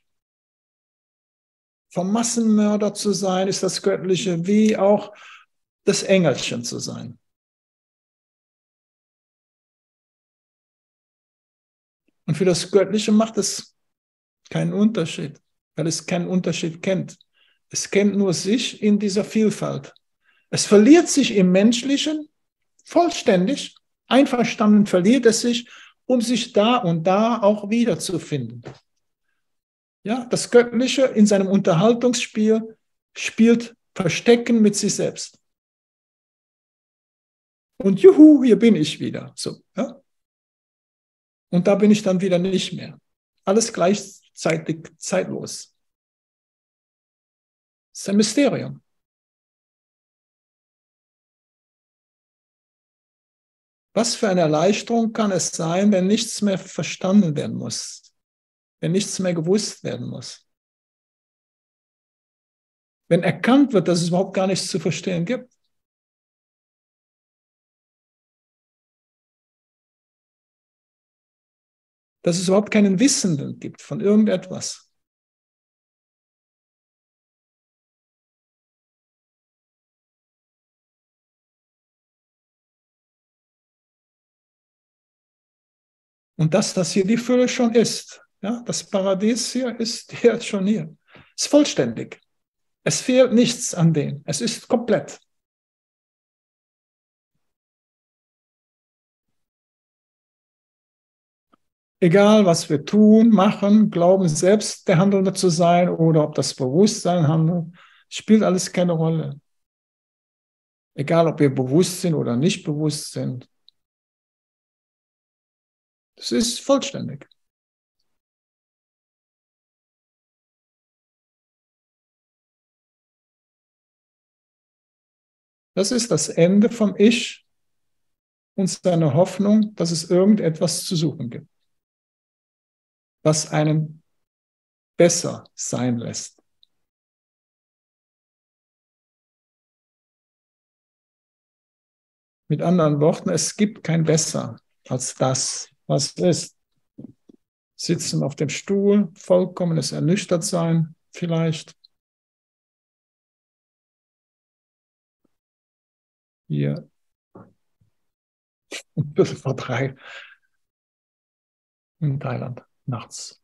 Vom Massenmörder zu sein, ist das Göttliche, wie auch das Engelchen zu sein. Und für das Göttliche macht es keinen Unterschied, weil es keinen Unterschied kennt. Es kennt nur sich in dieser Vielfalt. Es verliert sich im Menschlichen vollständig, einverstanden verliert es sich, um sich da und da auch wiederzufinden. Ja, das Göttliche in seinem Unterhaltungsspiel spielt Verstecken mit sich selbst. Und juhu, hier bin ich wieder. So, ja? Und da bin ich dann wieder nicht mehr. Alles gleichzeitig zeitlos. Das ist ein Mysterium. Was für eine Erleichterung kann es sein, wenn nichts mehr verstanden werden muss, wenn nichts mehr gewusst werden muss? Wenn erkannt wird, dass es überhaupt gar nichts zu verstehen gibt. Dass es überhaupt keinen Wissenden gibt von irgendetwas. Und dass das hier die Fülle schon ist. Ja, das Paradies hier ist hier schon hier. Es ist vollständig. Es fehlt nichts an dem. Es ist komplett. Egal, was wir tun, machen, glauben, selbst der Handelnde zu sein oder ob das Bewusstsein handelt, spielt alles keine Rolle. Egal, ob wir bewusst sind oder nicht bewusst sind. Das ist vollständig. Das ist das Ende vom Ich und seiner Hoffnung, dass es irgendetwas zu suchen gibt, was einen besser sein lässt. Mit anderen Worten, es gibt kein Besser als das, was ist. Sitzen auf dem Stuhl, vollkommenes Ernüchtertsein vielleicht. Hier um Viertel vor drei in Thailand nachts.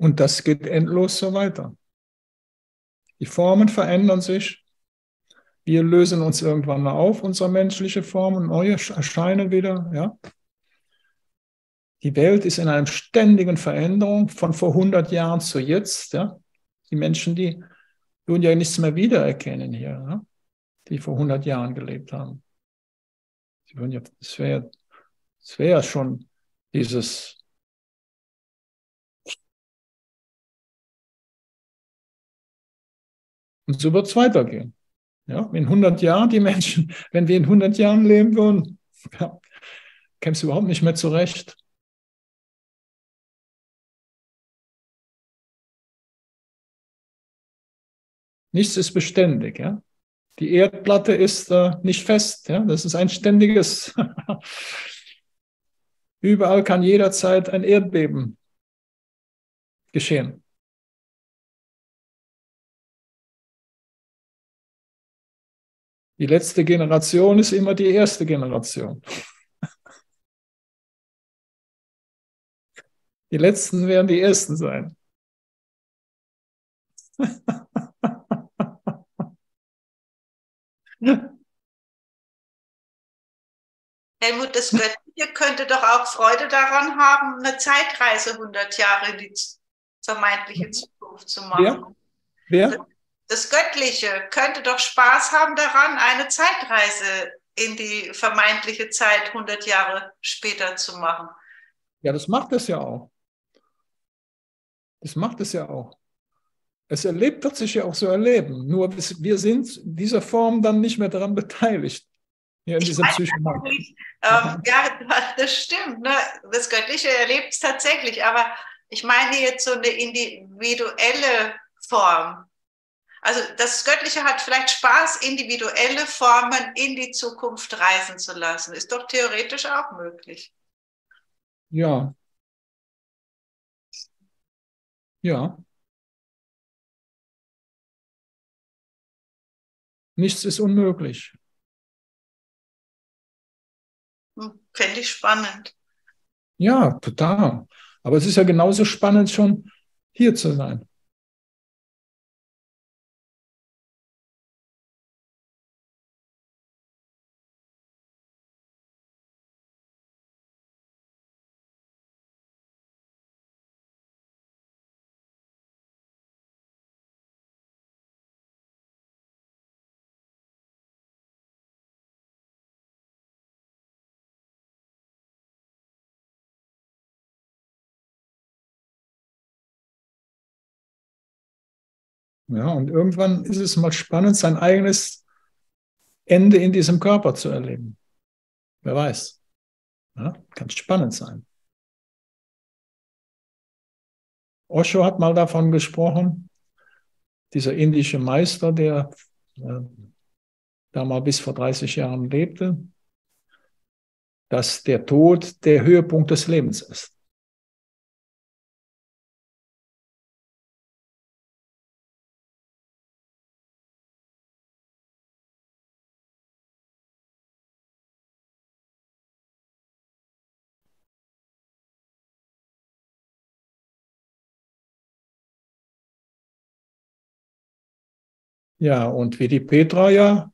Und das geht endlos so weiter. Die Formen verändern sich. Wir lösen uns irgendwann mal auf, unsere menschliche Formen, neue erscheinen wieder. Ja? Die Welt ist in einer ständigen Veränderung von vor hundert Jahren zu jetzt. Ja? Die Menschen, die würden ja nichts mehr wiedererkennen hier, ja? Die vor hundert Jahren gelebt haben. Sie würden ja, das wäre das wär ja schon dieses. Und so wird es weitergehen. Ja? In hundert Jahren, die Menschen, wenn wir in hundert Jahren leben würden, ja, kämst du überhaupt nicht mehr zurecht. Nichts ist beständig. Ja? Die Erdplatte ist äh, nicht fest. Ja? Das ist ein ständiges. Überall kann jederzeit ein Erdbeben geschehen. Die letzte Generation ist immer die erste Generation. Die Letzten werden die Ersten sein. Helmut, das Göttliche könnte doch auch Freude daran haben, eine Zeitreise hundert Jahre in die vermeintliche Zukunft zu machen. Wer? Wer? Das Göttliche könnte doch Spaß haben daran, eine Zeitreise in die vermeintliche Zeit hundert Jahre später zu machen. Ja, das macht es ja auch. Das macht es ja auch. Es erlebt, wird sich ja auch so erleben. Nur wir sind in dieser Form dann nicht mehr daran beteiligt. Hier in diesem Psychomagie. Ähm, ja, das stimmt. Ne? Das Göttliche erlebt es tatsächlich. Aber ich meine jetzt so eine individuelle Form. Also das Göttliche hat vielleicht Spaß, individuelle Formen in die Zukunft reisen zu lassen. Ist doch theoretisch auch möglich. Ja. Ja. Nichts ist unmöglich. Fände ich spannend. Ja, total. Aber es ist ja genauso spannend, schon hier zu sein. Ja, und irgendwann ist es mal spannend, sein eigenes Ende in diesem Körper zu erleben. Wer weiß. Ja, kann spannend sein. Osho hat mal davon gesprochen, dieser indische Meister, der äh, da mal bis vor dreißig Jahren lebte, dass der Tod der Höhepunkt des Lebens ist. Ja, und wie die Petra ja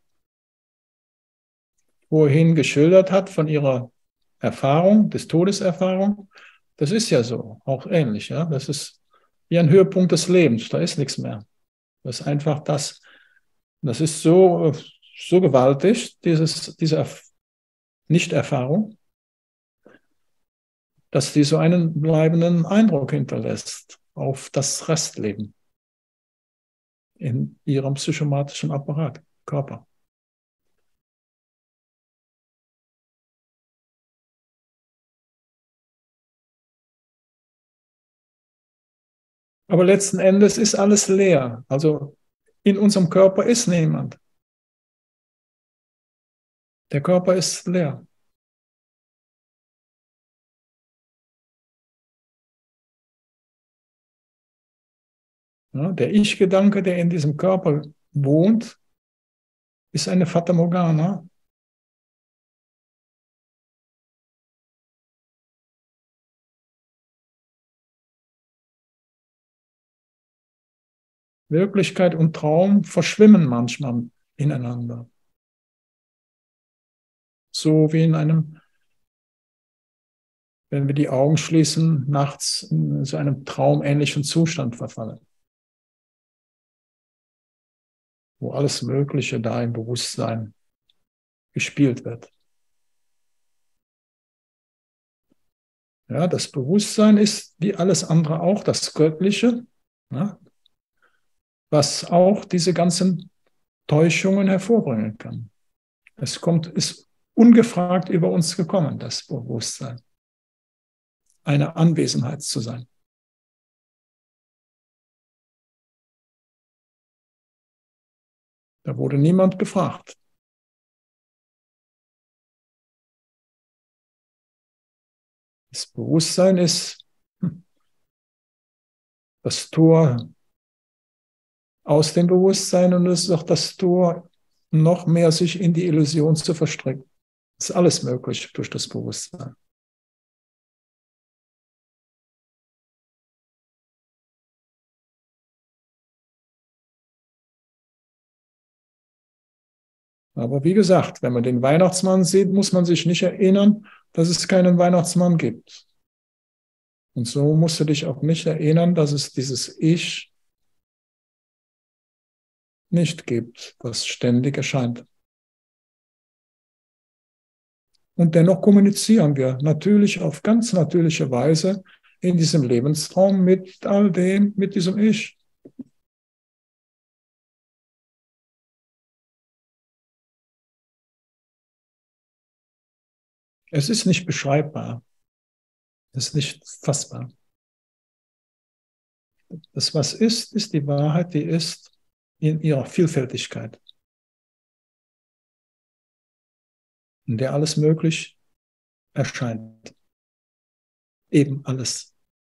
vorhin geschildert hat von ihrer Erfahrung, des Todeserfahrung, das ist ja so, auch ähnlich. Ja? Das ist wie ein Höhepunkt des Lebens, da ist nichts mehr. Das ist einfach das, das ist so, so gewaltig, dieses, diese Nichterfahrung, dass die so einen bleibenden Eindruck hinterlässt auf das Restleben in ihrem psychomatischen Apparat, Körper. Aber letzten Endes ist alles leer. Also in unserem Körper ist niemand. Der Körper ist leer. Ja, der Ich-Gedanke, der in diesem Körper wohnt, ist eine Fata Morgana. Wirklichkeit und Traum verschwimmen manchmal ineinander. So wie in einem, wenn wir die Augen schließen, nachts in so einem traumähnlichen Zustand verfallen, wo alles Mögliche da im Bewusstsein gespielt wird. Ja, das Bewusstsein ist wie alles andere auch das Göttliche, ja, was auch diese ganzen Täuschungen hervorbringen kann. Es kommt, ist ungefragt über uns gekommen, das Bewusstsein, eine Anwesenheit zu sein. Da wurde niemand gefragt. Das Bewusstsein ist das Tor aus dem Bewusstsein und es ist auch das Tor, noch mehr sich in die Illusion zu verstricken. Es ist alles möglich durch das Bewusstsein. Aber wie gesagt, wenn man den Weihnachtsmann sieht, muss man sich nicht erinnern, dass es keinen Weihnachtsmann gibt. Und so musst du dich auch nicht erinnern, dass es dieses Ich nicht gibt, was ständig erscheint. Und dennoch kommunizieren wir natürlich auf ganz natürliche Weise in diesem Lebensraum mit all dem, mit diesem Ich. Es ist nicht beschreibbar. Es ist nicht fassbar. Das, was ist, ist die Wahrheit, die ist in ihrer Vielfältigkeit, in der alles möglich erscheint. Eben alles.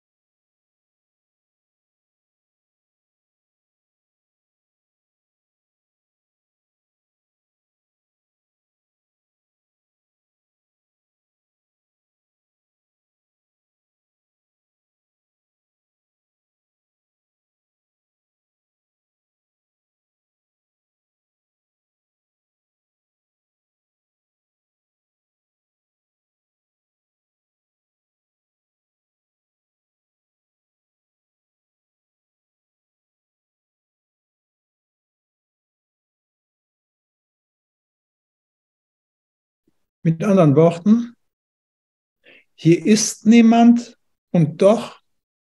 Mit anderen Worten, hier ist niemand und doch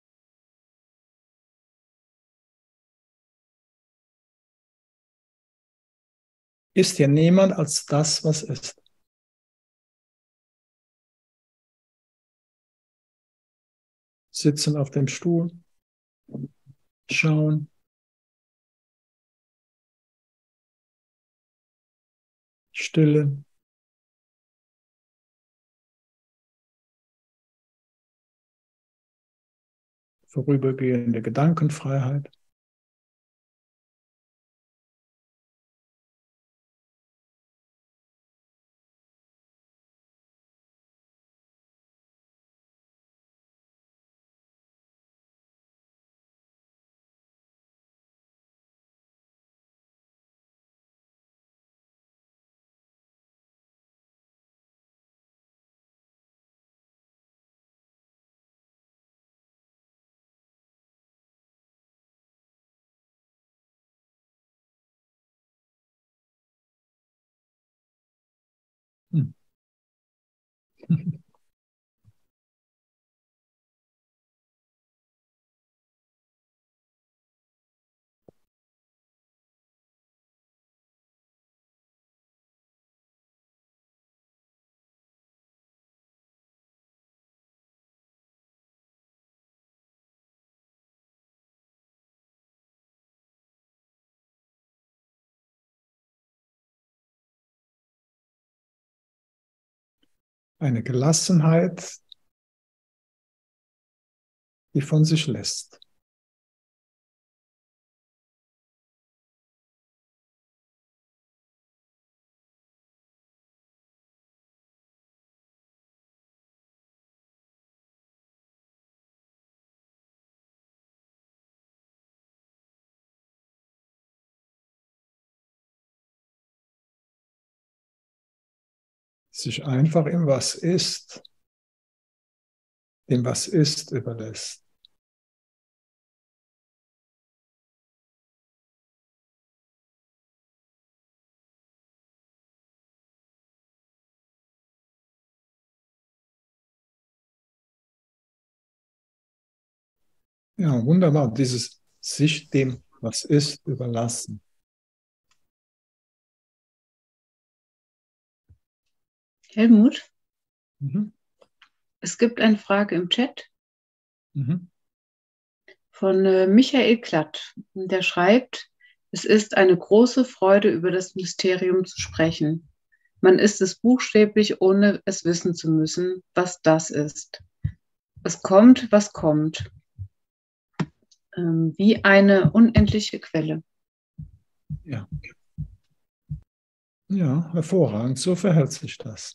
ist hier niemand als das, was ist. Sitzen auf dem Stuhl, schauen, Stille, vorübergehende Gedankenfreiheit. Hm. Eine Gelassenheit, die von sich lässt. sich einfach im Was ist, dem Was ist überlässt. Ja, wunderbar, dieses sich dem, was ist, überlassen. Helmut, Mhm. es gibt eine Frage im Chat Mhm. von äh, Michael Klatt. Der schreibt, es ist eine große Freude, über das Mysterium zu sprechen. Man ist es buchstäblich, ohne es wissen zu müssen, was das ist. Es kommt, was kommt, ähm, wie eine unendliche Quelle. Ja. Ja, hervorragend, so verhält sich das.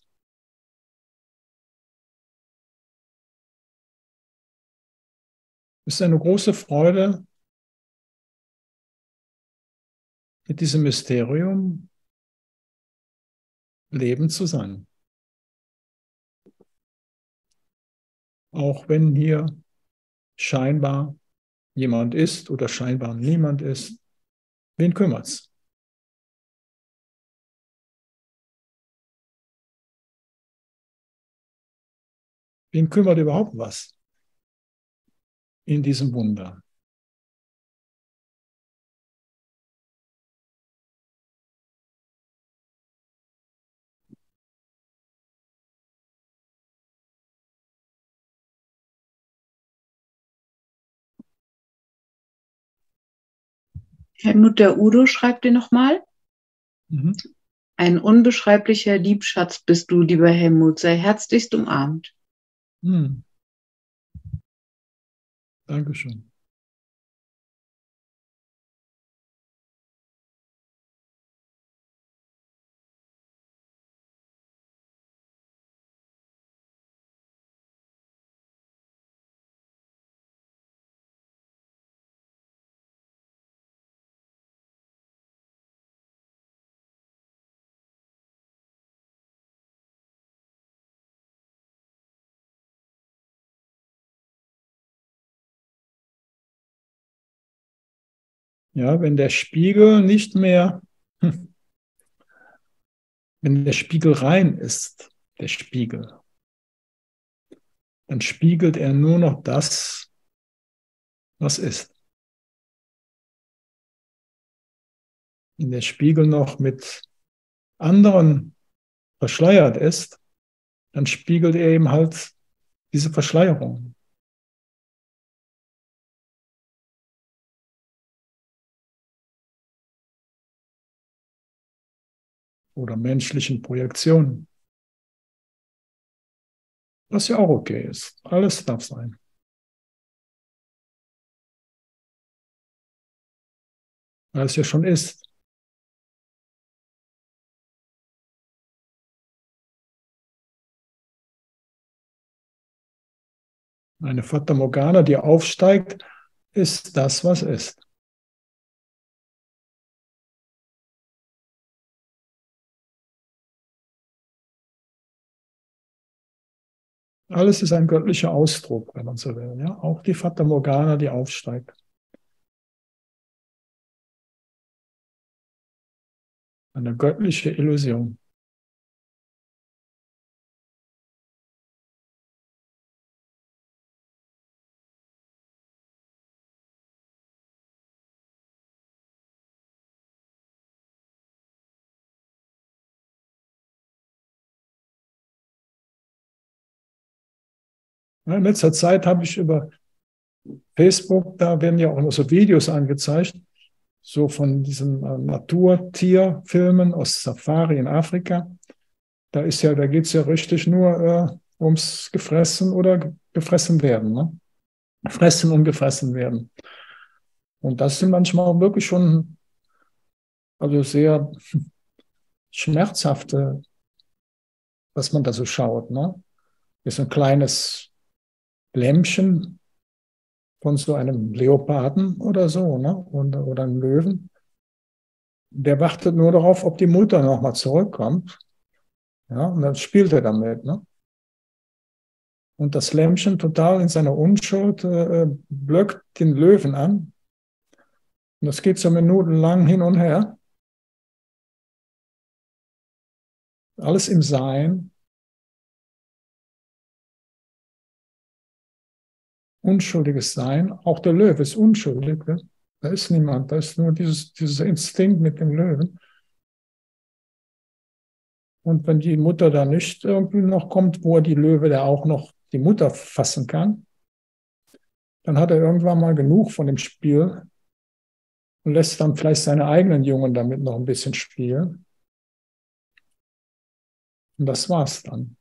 Es ist eine große Freude, mit diesem Mysterium leben zu sein. Auch wenn hier scheinbar jemand ist oder scheinbar niemand ist, wen kümmert's? Wen kümmert überhaupt was in diesem Wunder? Helmut, der Udo schreibt dir nochmal. Mhm. Ein unbeschreiblicher Liebschatz bist du, lieber Helmut, sei herzlichst umarmt. Hm. Dankeschön. Ja, wenn der Spiegel nicht mehr, wenn der Spiegel rein ist, der Spiegel, dann spiegelt er nur noch das, was ist. Wenn der Spiegel noch mit anderen verschleiert ist, dann spiegelt er eben halt diese Verschleierung. Oder menschlichen Projektionen. Was ja auch okay ist. Alles darf sein. Weil es ja schon ist. Eine Fata Morgana, die aufsteigt, ist das, was ist. Alles ist ein göttlicher Ausdruck, wenn man so will. Ja? Auch die Fata Morgana, die aufsteigt. Eine göttliche Illusion. Ja, in letzter Zeit habe ich über Facebook, da werden ja auch immer so Videos angezeigt, so von diesen äh, Naturtierfilmen aus Safari in Afrika. Da ist ja, da geht es ja richtig nur äh, ums Gefressen oder gefressen werden. Ne? Fressen und gefressen werden. Und das sind manchmal auch wirklich schon also sehr schmerzhafte, was man da so schaut. Ne? Das ist ein kleines Lämmchen von so einem Leoparden oder so, ne? Und, oder einem Löwen. Der wartet nur darauf, ob die Mutter nochmal zurückkommt. Ja, und dann spielt er damit. Ne? Und das Lämmchen total in seiner Unschuld äh, blöckt den Löwen an. Und das geht so minutenlang hin und her. Alles im Sein. Unschuldiges Sein. Auch der Löwe ist unschuldig. Ne? Da ist niemand. Da ist nur dieses, dieser Instinkt mit dem Löwen. Und wenn die Mutter da nicht irgendwie noch kommt, wo die Löwe da auch noch die Mutter fassen kann, dann hat er irgendwann mal genug von dem Spiel und lässt dann vielleicht seine eigenen Jungen damit noch ein bisschen spielen. Und das war's dann.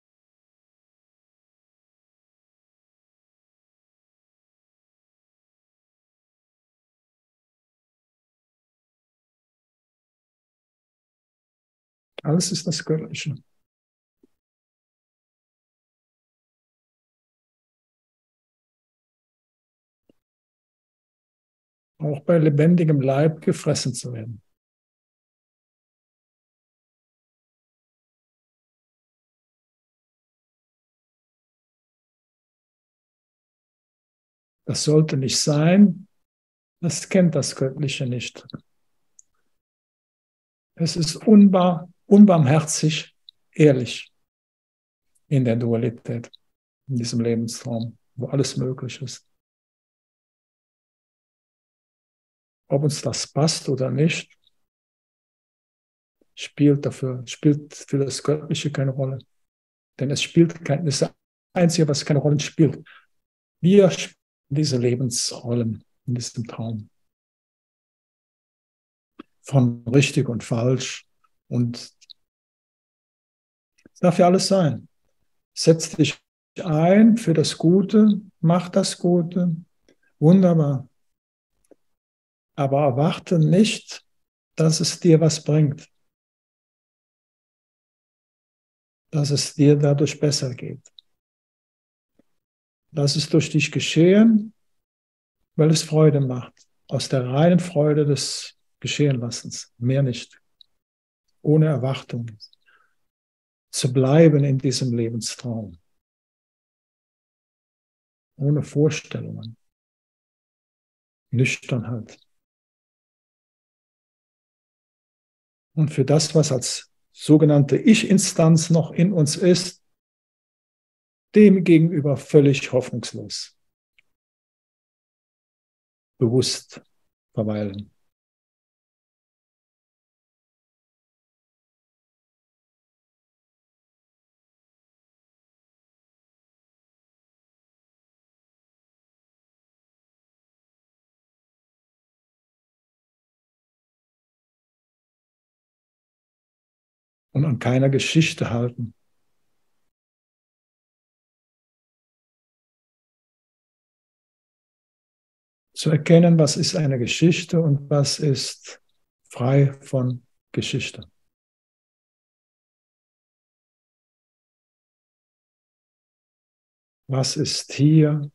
Alles ist das Göttliche. Auch bei lebendigem Leib gefressen zu werden. Das sollte nicht sein. Das kennt das Göttliche nicht. Es ist unbar, unbarmherzig, ehrlich in der Dualität, in diesem Lebensraum, wo alles möglich ist. Ob uns das passt oder nicht, spielt dafür, spielt für das Göttliche keine Rolle. Denn es spielt kein, das ist das Einzige, was keine Rolle spielt. Wir spielen diese Lebensrollen in diesem Traum. Von richtig und falsch. Und es darf ja alles sein. Setz dich ein für das Gute, mach das Gute. Wunderbar. Aber erwarte nicht, dass es dir was bringt. Dass es dir dadurch besser geht. Lass es durch dich geschehen, weil es Freude macht. Aus der reinen Freude des Geschehenlassens. Mehr nicht. Ohne Erwartung. Zu bleiben in diesem Lebenstraum. Ohne Vorstellungen. Nüchternheit. Und für das, was als sogenannte Ich-Instanz noch in uns ist, dem gegenüber völlig hoffnungslos. Bewusst verweilen. Und an keiner Geschichte halten. Zu erkennen, was ist eine Geschichte und was ist frei von Geschichte. Was ist hier,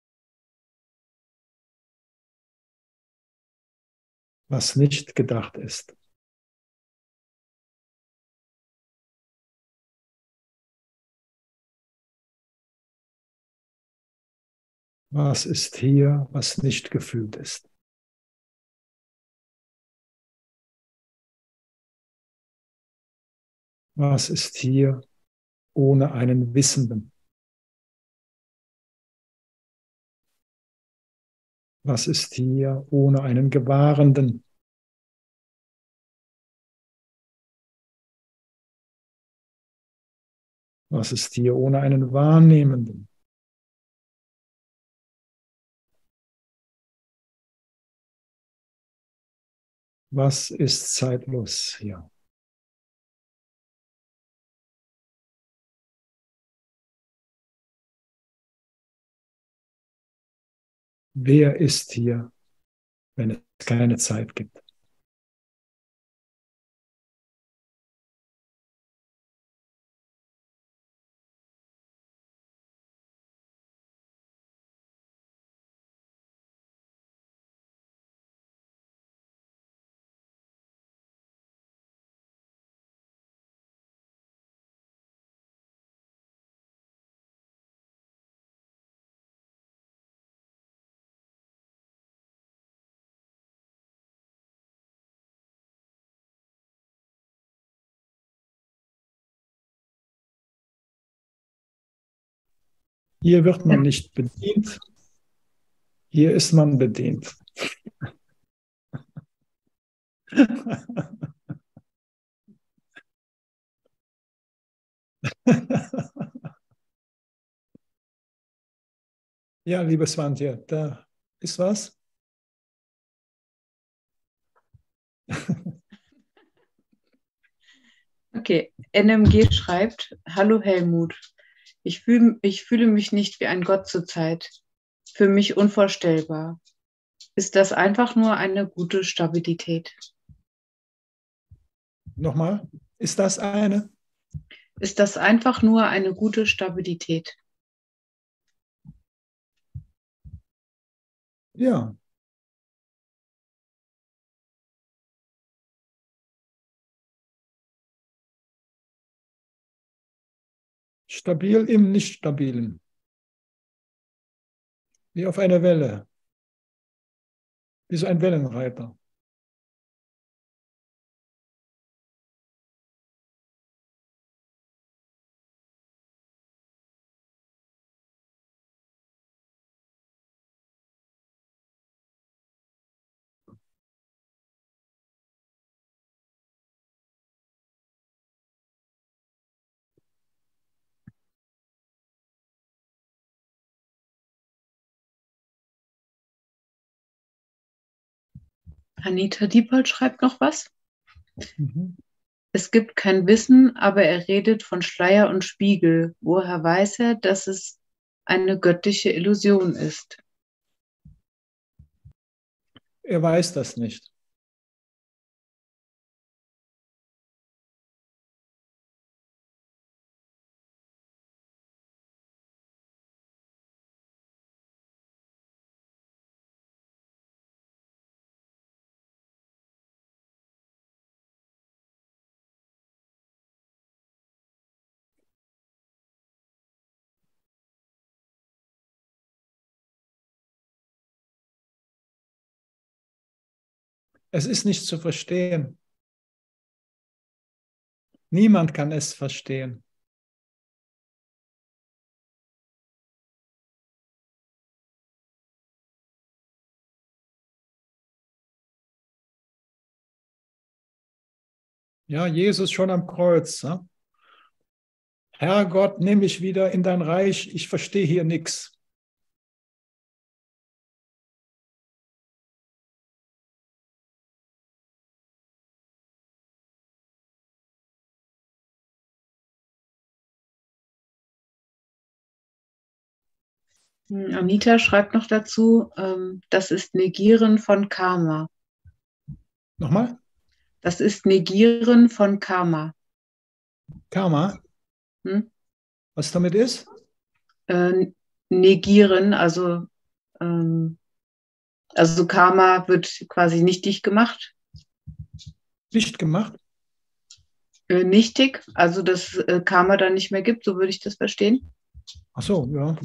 was nicht gedacht ist. Was ist hier, was nicht gefühlt ist. Was ist hier ohne einen Wissenden? Was ist hier ohne einen Gewahrenden? Was ist hier ohne einen Wahrnehmenden? Was ist zeitlos hier? Wer ist hier, wenn es keine Zeit gibt? Hier wird man nicht bedient, hier ist man bedient. Ja, liebe Swantje, da ist was. Okay, N M G schreibt, hallo Helmut, ich, fühl, ich fühle mich nicht wie ein Gott zurzeit. Für mich unvorstellbar. Ist das einfach nur eine gute Stabilität? Nochmal, ist das eine? Ist das einfach nur eine gute Stabilität? Ja. Stabil im Nicht-Stabilen. Wie auf einer Welle. Wie so ein Wellenreiter. Anita Diepold schreibt noch was. Mhm. Es gibt kein Wissen, aber er redet von Schleier und Spiegel. Woher weiß er, dass es eine göttliche Illusion ist? Er weiß das nicht. Es ist nicht zu verstehen. Niemand kann es verstehen. Ja, Jesus schon am Kreuz. Ne? Herrgott, nimm mich wieder in dein Reich, ich verstehe hier nichts. Anita schreibt noch dazu, ähm, das ist Negieren von Karma. Nochmal? Das ist Negieren von Karma. Karma? Hm? Was damit ist? Äh, negieren, also, ähm, also Karma wird quasi nichtig gemacht. Nicht gemacht? Äh, nichtig, also dass äh, Karma dann nicht mehr gibt, so würde ich das verstehen. Ach so, ja.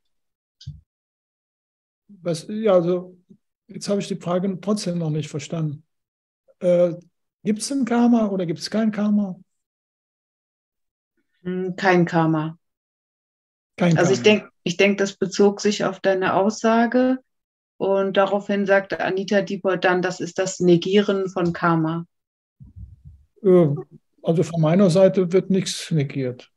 Was, ja, also jetzt habe ich die Frage trotzdem noch nicht verstanden. Äh, gibt es ein Karma oder gibt es kein Karma? Hm, kein Karma. Kein Also Karma. ich denke, ich denk, das bezog sich auf deine Aussage und daraufhin sagte Anita Diepold dann, das ist das Negieren von Karma. Äh, also von meiner Seite wird nichts negiert.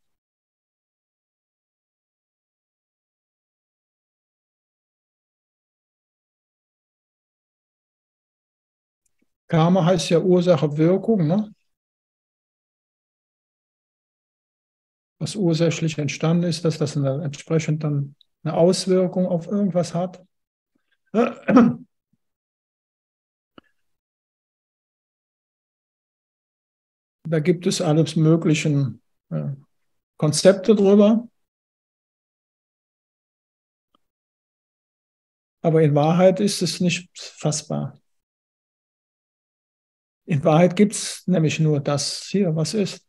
Karma heißt ja Ursache-Wirkung, ne? Was ursächlich entstanden ist, dass das eine, entsprechend dann eine Auswirkung auf irgendwas hat. Da gibt es alles möglichen äh, Konzepte drüber. Aber in Wahrheit ist es nicht fassbar. In Wahrheit gibt es nämlich nur das hier, was ist.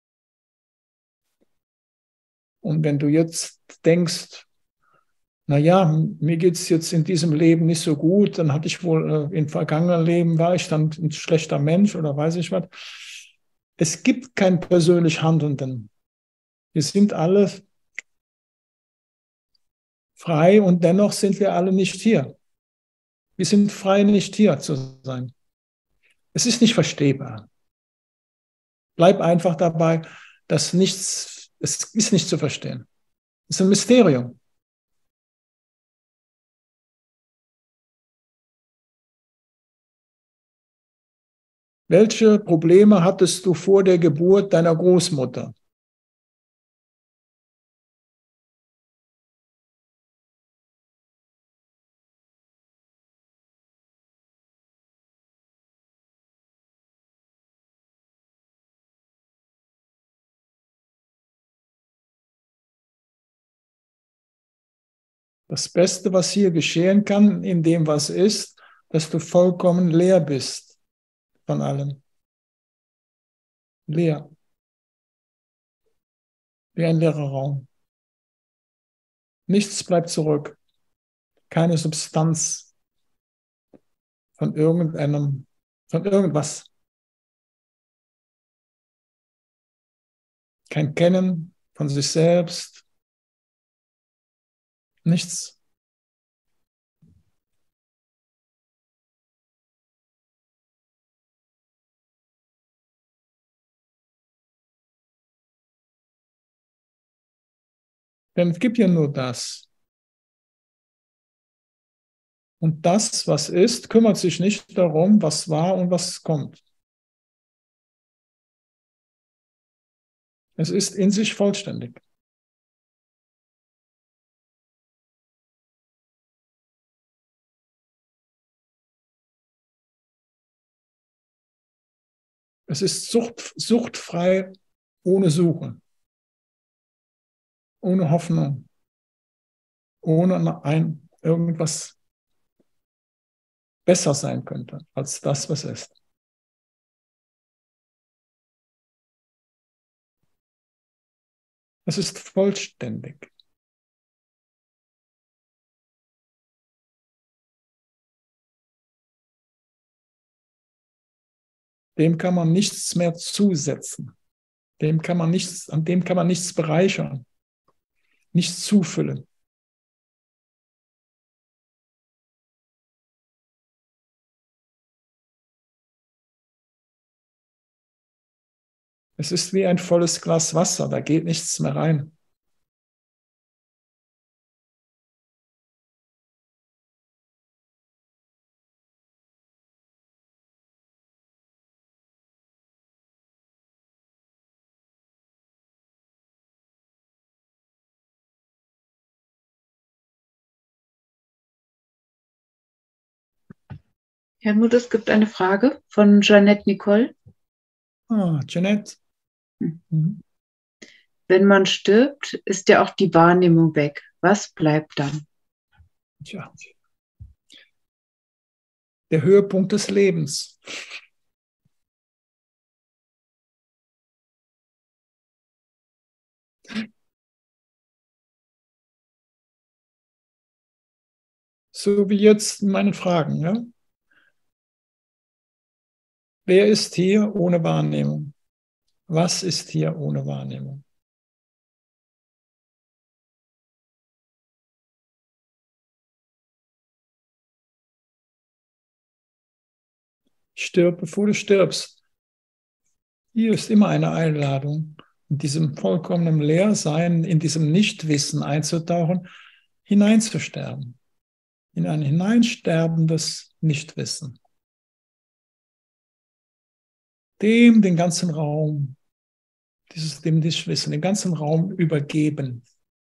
Und wenn du jetzt denkst, naja, mir geht es jetzt in diesem Leben nicht so gut, dann hatte ich wohl, äh, in vergangenen Leben war ich dann ein schlechter Mensch oder weiß ich was. Es gibt keinen persönlich Handelnden. Wir sind alle frei und dennoch sind wir alle nicht hier. Wir sind frei, nicht hier zu sein. Es ist nicht verstehbar. Bleib einfach dabei, dass nichts, es ist nicht zu verstehen. Es ist ein Mysterium. Welche Probleme hattest du vor der Geburt deiner Großmutter? Das Beste, was hier geschehen kann, in dem, was ist, dass du vollkommen leer bist von allem. Leer. Wie ein leerer Raum. Nichts bleibt zurück. Keine Substanz von irgendeinem, von irgendwas. Kein Kennen von sich selbst. Nichts. Denn es gibt ja nur das. Und das, was ist, kümmert sich nicht darum, was war und was kommt. Es ist in sich vollständig. Es ist sucht, suchtfrei, ohne Suche, ohne Hoffnung, ohne ein, irgendwas besser sein könnte als das, was ist. Es ist vollständig. Dem kann man nichts mehr zusetzen. Dem kann man nichts, an dem kann man nichts bereichern, nichts zufüllen. Es ist wie ein volles Glas Wasser, da geht nichts mehr rein. Helmut, es gibt eine Frage von Jeanette Nicole. Ah, Jeanette. Mhm. Wenn man stirbt, ist ja auch die Wahrnehmung weg. Was bleibt dann? Tja. Der Höhepunkt des Lebens. So wie jetzt meine Fragen, ja? Wer ist hier ohne Wahrnehmung? Was ist hier ohne Wahrnehmung? Stirb, bevor du stirbst. Hier ist immer eine Einladung, in diesem vollkommenen Leersein, in diesem Nichtwissen einzutauchen, hineinzusterben. In ein hineinsterbendes Nichtwissen. Dem den ganzen Raum, dieses, dem Nichtwissen, den ganzen Raum übergeben.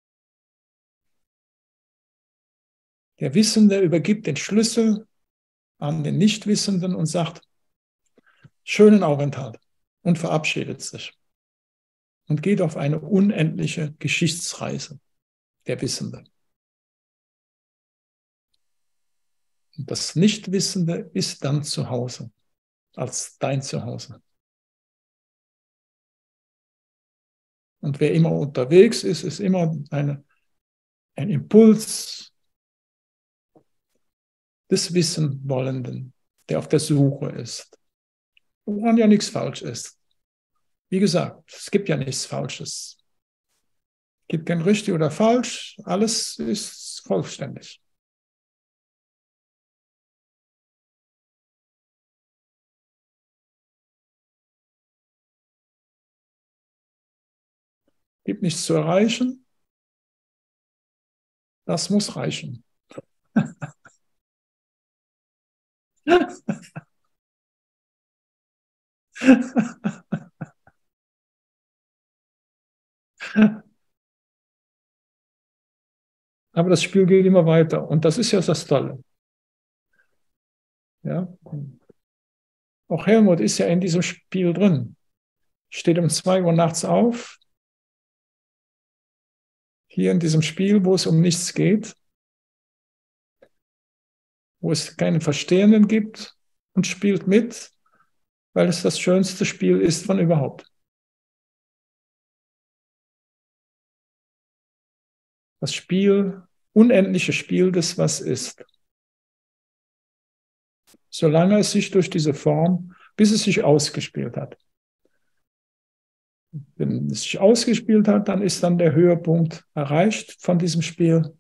Der Wissende übergibt den Schlüssel an den Nichtwissenden und sagt, schönen Aufenthalt, und verabschiedet sich und geht auf eine unendliche Geschichtsreise, der Wissende. Und das Nichtwissende ist dann zu Hause, als dein Zuhause. Und wer immer unterwegs ist, ist immer eine, ein Impuls des Wissenwollenden, der auf der Suche ist. Woran ja nichts falsch ist. Wie gesagt, es gibt ja nichts Falsches. Es gibt kein richtig oder falsch. Alles ist ist vollständig. Gibt nichts zu erreichen. Das muss reichen. Aber das Spiel geht immer weiter. Und das ist ja das Tolle. Ja? Auch Helmut ist ja in diesem Spiel drin. Steht um zwei Uhr nachts auf. Hier in diesem Spiel, wo es um nichts geht. Wo es keinen Verstehenden gibt. Und spielt mit, weil es das schönste Spiel ist von überhaupt. Das Spiel, unendliche Spiel des Was ist. Solange es sich durch diese Form, bis es sich ausgespielt hat. Wenn es sich ausgespielt hat, dann ist dann der Höhepunkt erreicht von diesem Spiel.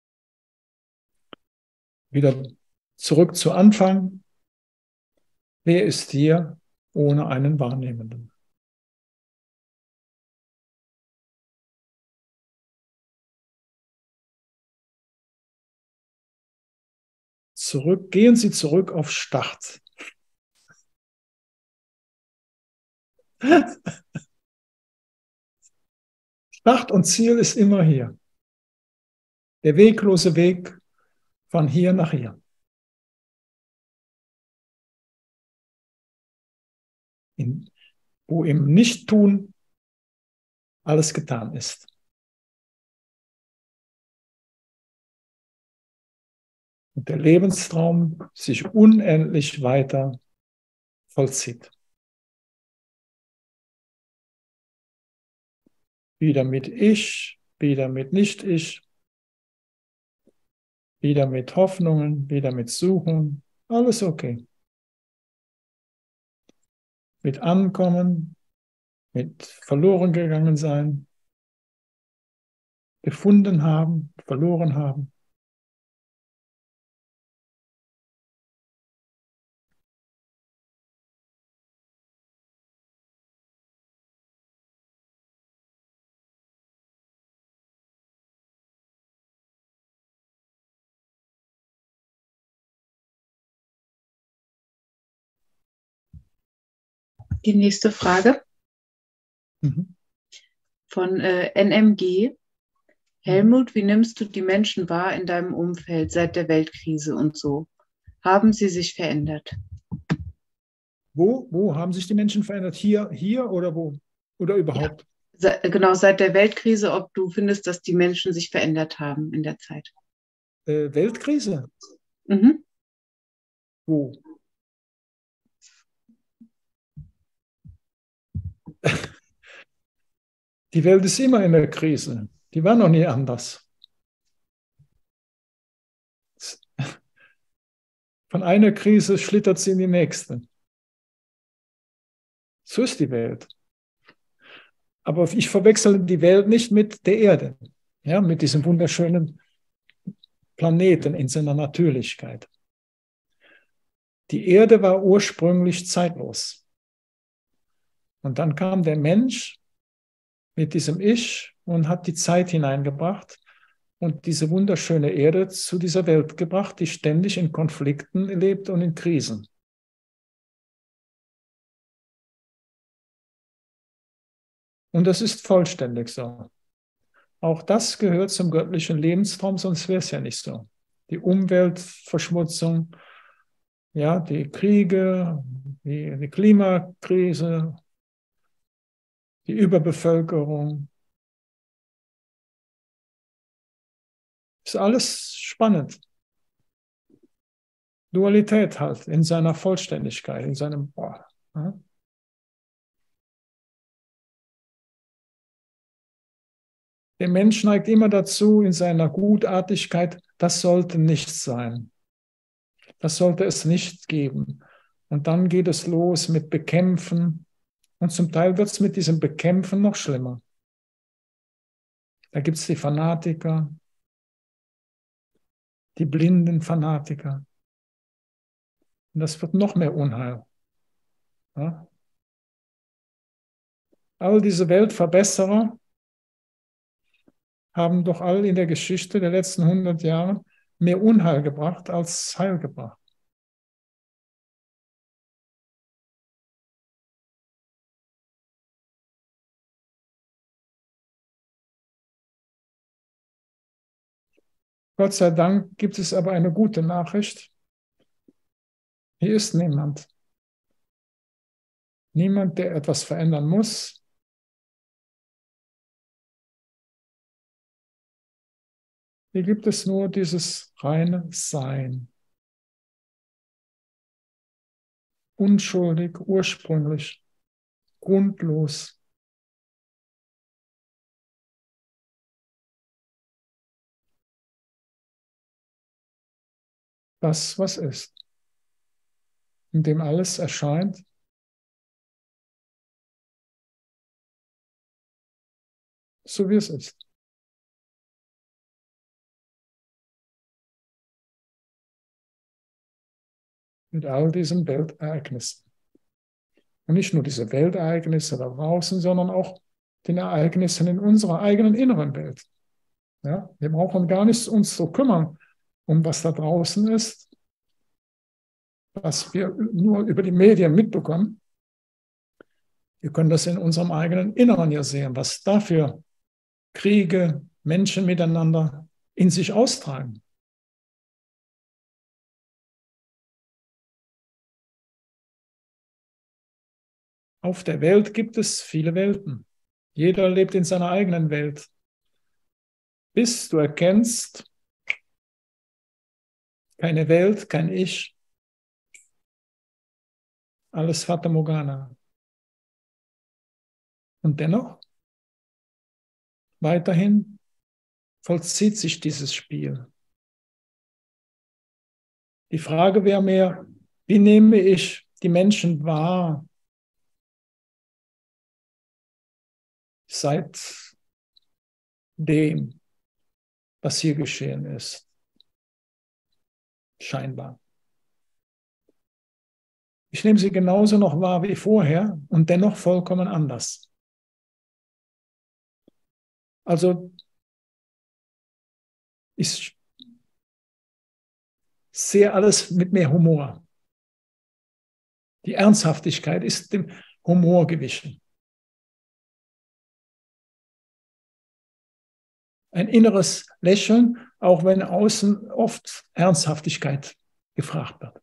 Wieder zurück zu Anfang. Wer ist hier ohne einen Wahrnehmenden? Zurück, gehen Sie zurück auf Start. Start und Ziel ist immer hier. Der weglose Weg von hier nach hier. In, wo im Nichttun alles getan ist. Und der Lebenstraum sich unendlich weiter vollzieht. Wieder mit Ich, wieder mit Nicht-Ich, wieder mit Hoffnungen, wieder mit Suchen, alles okay. Mit Ankommen, mit verloren gegangen sein, gefunden haben, verloren haben. Die nächste Frage Mhm. von äh, N M G. Helmut, wie nimmst du die Menschen wahr in deinem Umfeld seit der Weltkrise und so? Haben sie sich verändert? Wo, wo haben sich die Menschen verändert? Hier, hier oder wo? Oder überhaupt? Se genau, seit der Weltkrise, ob du findest, dass die Menschen sich verändert haben in der Zeit. Äh, Weltkrise? Mhm. Wo? Die Welt ist immer in der Krise. Die war noch nie anders. Von einer Krise schlittert sie in die nächste. So ist die Welt. Aber ich verwechsel die Welt nicht mit der Erde, ja, mit diesem wunderschönen Planeten in seiner Natürlichkeit. Die Erde war ursprünglich zeitlos. Und dann kam der Mensch mit diesem Ich und hat die Zeit hineingebracht und diese wunderschöne Erde zu dieser Welt gebracht, die ständig in Konflikten lebt und in Krisen. Und das ist vollständig so. Auch das gehört zum göttlichen Lebenstraum, sonst wäre es ja nicht so. Die Umweltverschmutzung, ja, die Kriege, die, die Klimakrise, die Überbevölkerung. Ist alles spannend. Dualität halt in seiner Vollständigkeit, in seinem Boah. Ja. Der Mensch neigt immer dazu, in seiner Gutartigkeit, das sollte nicht sein. Das sollte es nicht geben. Und dann geht es los mit Bekämpfen. Und zum Teil wird es mit diesem Bekämpfen noch schlimmer. Da gibt es die Fanatiker, die blinden Fanatiker. Und das wird noch mehr Unheil. Ja? All diese Weltverbesserer haben doch all in der Geschichte der letzten hundert Jahre mehr Unheil gebracht als Heil gebracht. Gott sei Dank gibt es aber eine gute Nachricht. Hier ist niemand. Niemand, der etwas verändern muss. Hier gibt es nur dieses reine Sein. Unschuldig, ursprünglich, grundlos. Das, was ist, in dem alles erscheint, so wie es ist. Mit all diesen Weltereignissen. Und nicht nur diese Weltereignisse da draußen, sondern auch den Ereignissen in unserer eigenen inneren Welt. Ja, wir brauchen gar nicht uns so kümmern, um was da draußen ist, was wir nur über die Medien mitbekommen. Wir können das in unserem eigenen Inneren ja sehen, was dafür Kriege, Menschen miteinander in sich austragen. Auf der Welt gibt es viele Welten. Jeder lebt in seiner eigenen Welt. Bis du erkennst, keine Welt, kein Ich, alles Fata Morgana. Und dennoch, weiterhin vollzieht sich dieses Spiel. Die Frage wäre mehr, wie nehme ich die Menschen wahr, seit dem, was hier geschehen ist. Scheinbar. Ich nehme sie genauso noch wahr wie vorher und dennoch vollkommen anders. Also ich sehe alles mit mehr Humor. Die Ernsthaftigkeit ist dem Humor gewichen. Ein inneres Lächeln, auch wenn außen oft Ernsthaftigkeit gefragt wird.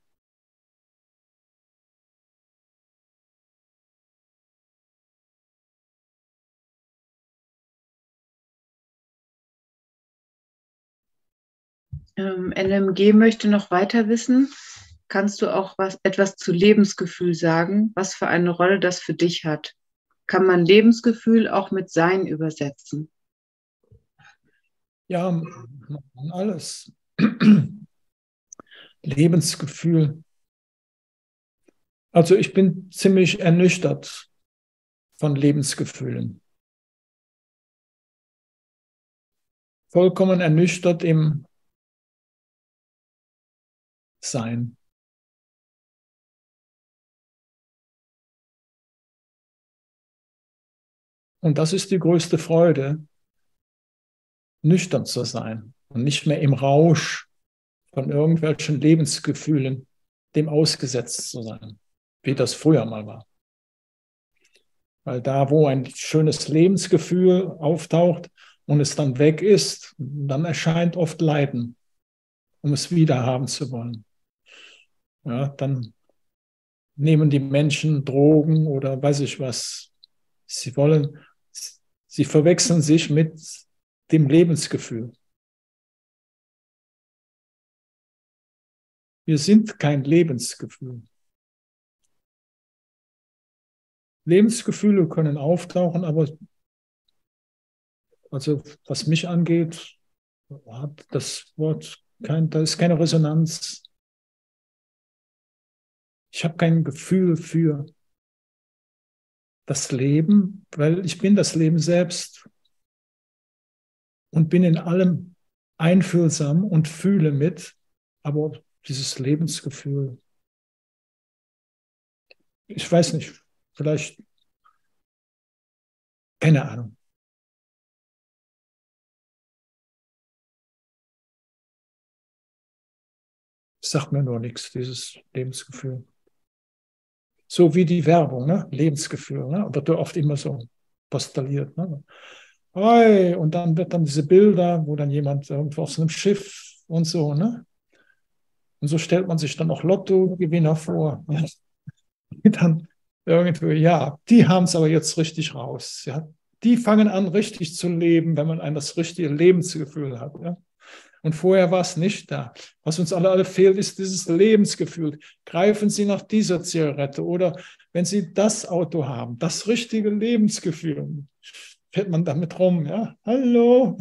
Ähm, N M G möchte noch weiter wissen. Kannst du auch was, etwas zu Lebensgefühl sagen, was für eine Rolle das für dich hat? Kann man Lebensgefühl auch mit Sein übersetzen? Ja, man kann alles. Lebensgefühl. Also ich bin ziemlich ernüchtert von Lebensgefühlen. Vollkommen ernüchtert im Sein. Und das ist die größte Freude, nüchtern zu sein und nicht mehr im Rausch von irgendwelchen Lebensgefühlen dem ausgesetzt zu sein, wie das früher mal war. Weil da, wo ein schönes Lebensgefühl auftaucht und es dann weg ist, dann erscheint oft Leiden, um es wieder haben zu wollen. Ja, dann nehmen die Menschen Drogen oder weiß ich was. Sie wollen, sie verwechseln sich mit dem Lebensgefühl. Wir sind kein Lebensgefühl. Lebensgefühle können auftauchen, aber also was mich angeht, hat das Wort kein, da ist keine Resonanz. Ich habe kein Gefühl für das Leben, weil ich bin das Leben selbst und bin in allem einfühlsam und fühle mit, aber dieses Lebensgefühl, ich weiß nicht, vielleicht, keine Ahnung. Sagt mir nur nichts, dieses Lebensgefühl. So wie die Werbung, ne? Lebensgefühl, ne? Wird ja oft immer so postuliert. Ne? Hey, und dann wird dann diese Bilder, wo dann jemand irgendwo aus einem Schiff und so, ne? Und so stellt man sich dann auch Lottogewinner vor. Ja? Dann irgendwie, ja, die haben es aber jetzt richtig raus. Ja? Die fangen an, richtig zu leben, wenn man ein das richtige Lebensgefühl hat. Ja? Und vorher war es nicht da. Was uns alle, alle fehlt, ist dieses Lebensgefühl. Greifen Sie nach dieser Zigarette oder wenn Sie das Auto haben, das richtige Lebensgefühl, fährt man damit rum. Ja? Hallo.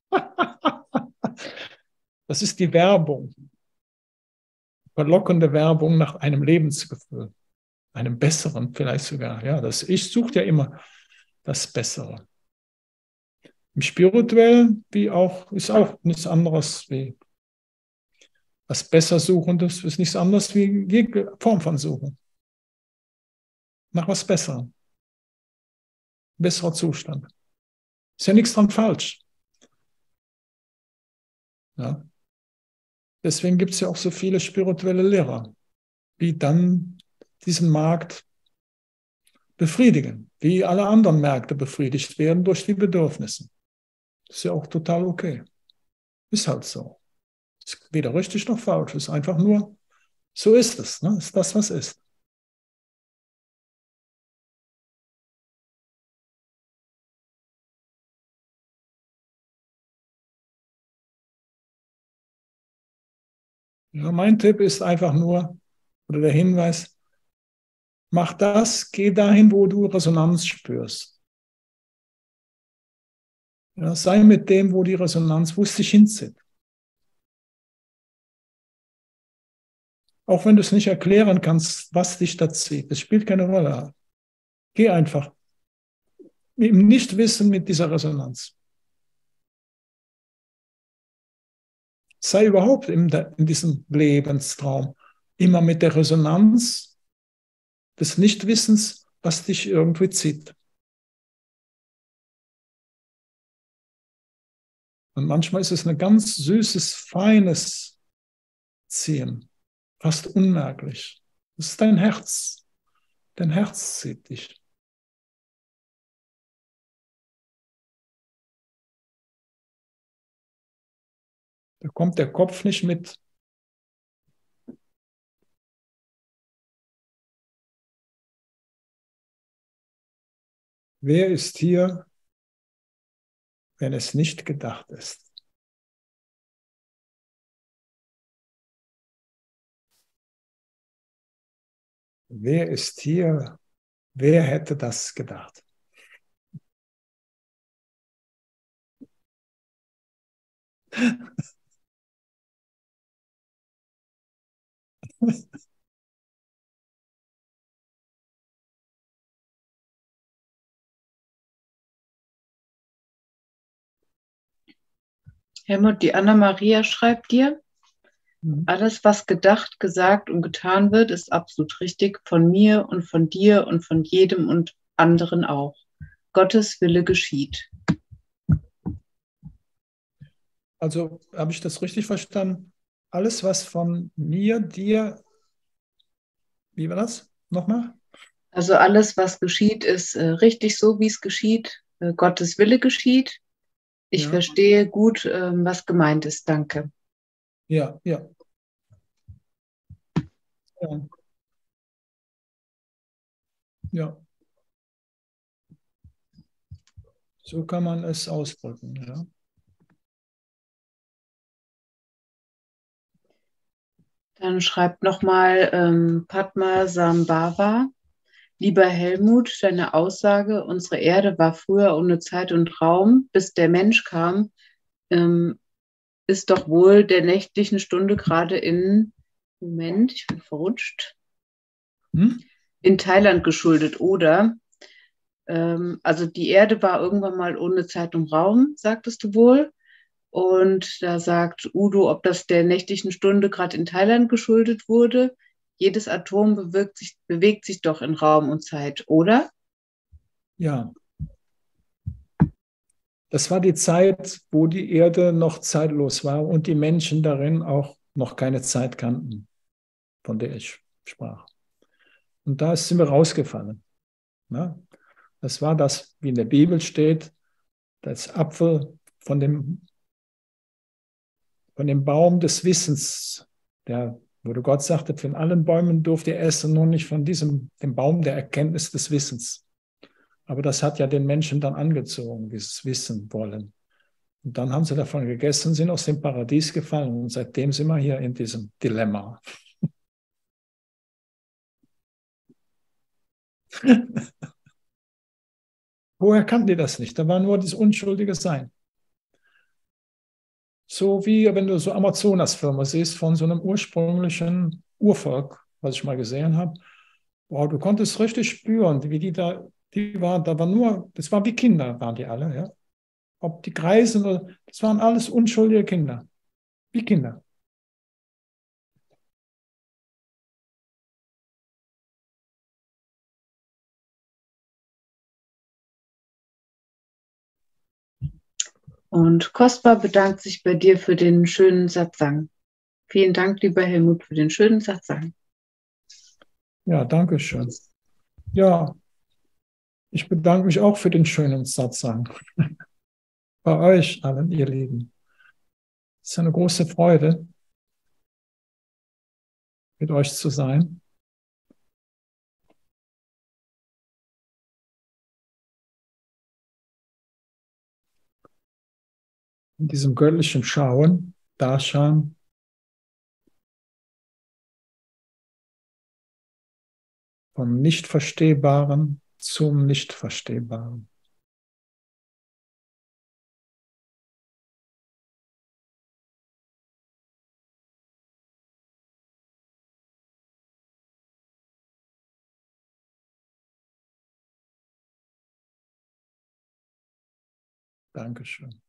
Das ist die Werbung. Verlockende Werbung nach einem Lebensgefühl. Einem besseren vielleicht sogar. Ja, das Ich suche ja immer das Bessere. Im Spirituellen wie auch, ist auch nichts anderes wie das Besser suchen. Das ist nichts anderes wie jede Form von Suchen. Nach was Besserem. Besserer Zustand. Ist ja nichts dran falsch. Ja. Deswegen gibt es ja auch so viele spirituelle Lehrer, die dann diesen Markt befriedigen, wie alle anderen Märkte befriedigt werden durch die Bedürfnisse. Das ist ja auch total okay. Ist halt so. Ist weder richtig noch falsch. Ist einfach nur, so ist es. Ne? Ist das, was ist. Ja, mein Tipp ist einfach nur, oder der Hinweis, mach das, geh dahin, wo du Resonanz spürst. Ja, sei mit dem, wo die Resonanz, wo es dich hinzieht. Auch wenn du es nicht erklären kannst, was dich da zieht. Das spielt keine Rolle. Geh einfach. Im Nichtwissen mit dieser Resonanz. Sei überhaupt in, der, in diesem Lebenstraum immer mit der Resonanz des Nichtwissens, was dich irgendwie zieht. Und manchmal ist es ein ganz süßes, feines Ziehen, fast unmerklich. Das ist dein Herz. Dein Herz zieht dich. Da kommt der Kopf nicht mit. Wer ist hier, wenn es nicht gedacht ist? Wer ist hier? Wer hätte das gedacht? Helmut, die Anna-Maria schreibt dir, alles, was gedacht, gesagt und getan wird, ist absolut richtig von mir und von dir und von jedem und anderen auch. Gottes Wille geschieht. Also habe ich das richtig verstanden? Alles, was von mir, dir, wie war das? Nochmal? Also alles, was geschieht, ist äh, richtig so, wie es geschieht. Äh, Gottes Wille geschieht. Ich Ja. verstehe gut, äh, was gemeint ist. Danke. Ja, ja. Ja. Ja. So kann man es ausdrücken, ja. Dann schreibt nochmal ähm, Padma Sambhava. Lieber Helmut, deine Aussage, unsere Erde war früher ohne Zeit und Raum, bis der Mensch kam, ähm, ist doch wohl der nächtlichen Stunde gerade in, Moment, ich bin verrutscht, Hm? in Thailand geschuldet, oder? Ähm, also die Erde war irgendwann mal ohne Zeit und Raum, sagtest du wohl. Und da sagt Udo, ob das der nächtlichen Stunde gerade in Thailand geschuldet wurde. Jedes Atom bewegt sich, bewegt sich doch in Raum und Zeit, oder? Ja. Das war die Zeit, wo die Erde noch zeitlos war und die Menschen darin auch noch keine Zeit kannten, von der ich sprach. Und da sind wir rausgefallen. Ja? Das war das, wie in der Bibel steht, das Apfel von dem, von dem Baum des Wissens, der, wo Gott sagte, von allen Bäumen durft ihr essen, nur nicht von diesem, dem Baum der Erkenntnis des Wissens. Aber das hat ja den Menschen dann angezogen, dieses Wissen wollen. Und dann haben sie davon gegessen, sind aus dem Paradies gefallen. Und seitdem sind wir hier in diesem Dilemma. Woher kannten die das nicht? Da war nur das unschuldige Sein. So wie wenn du so Amazonasfilme siehst von so einem ursprünglichen Urvolk, was ich mal gesehen habe. Boah, du konntest richtig spüren, wie die da, die waren, da war nur, das waren wie Kinder, waren die alle, ja. Ob die Greisen oder, das waren alles unschuldige Kinder. Wie Kinder. Und Kostbar bedankt sich bei dir für den schönen Satsang. Vielen Dank, lieber Helmut, für den schönen Satsang. Ja, danke schön. Ja, ich bedanke mich auch für den schönen Satsang. Bei euch allen, ihr Lieben. Es ist eine große Freude, mit euch zu sein. In diesem göttlichen Schauen, Darshan, vom Nichtverstehbaren zum Nichtverstehbaren. Dankeschön.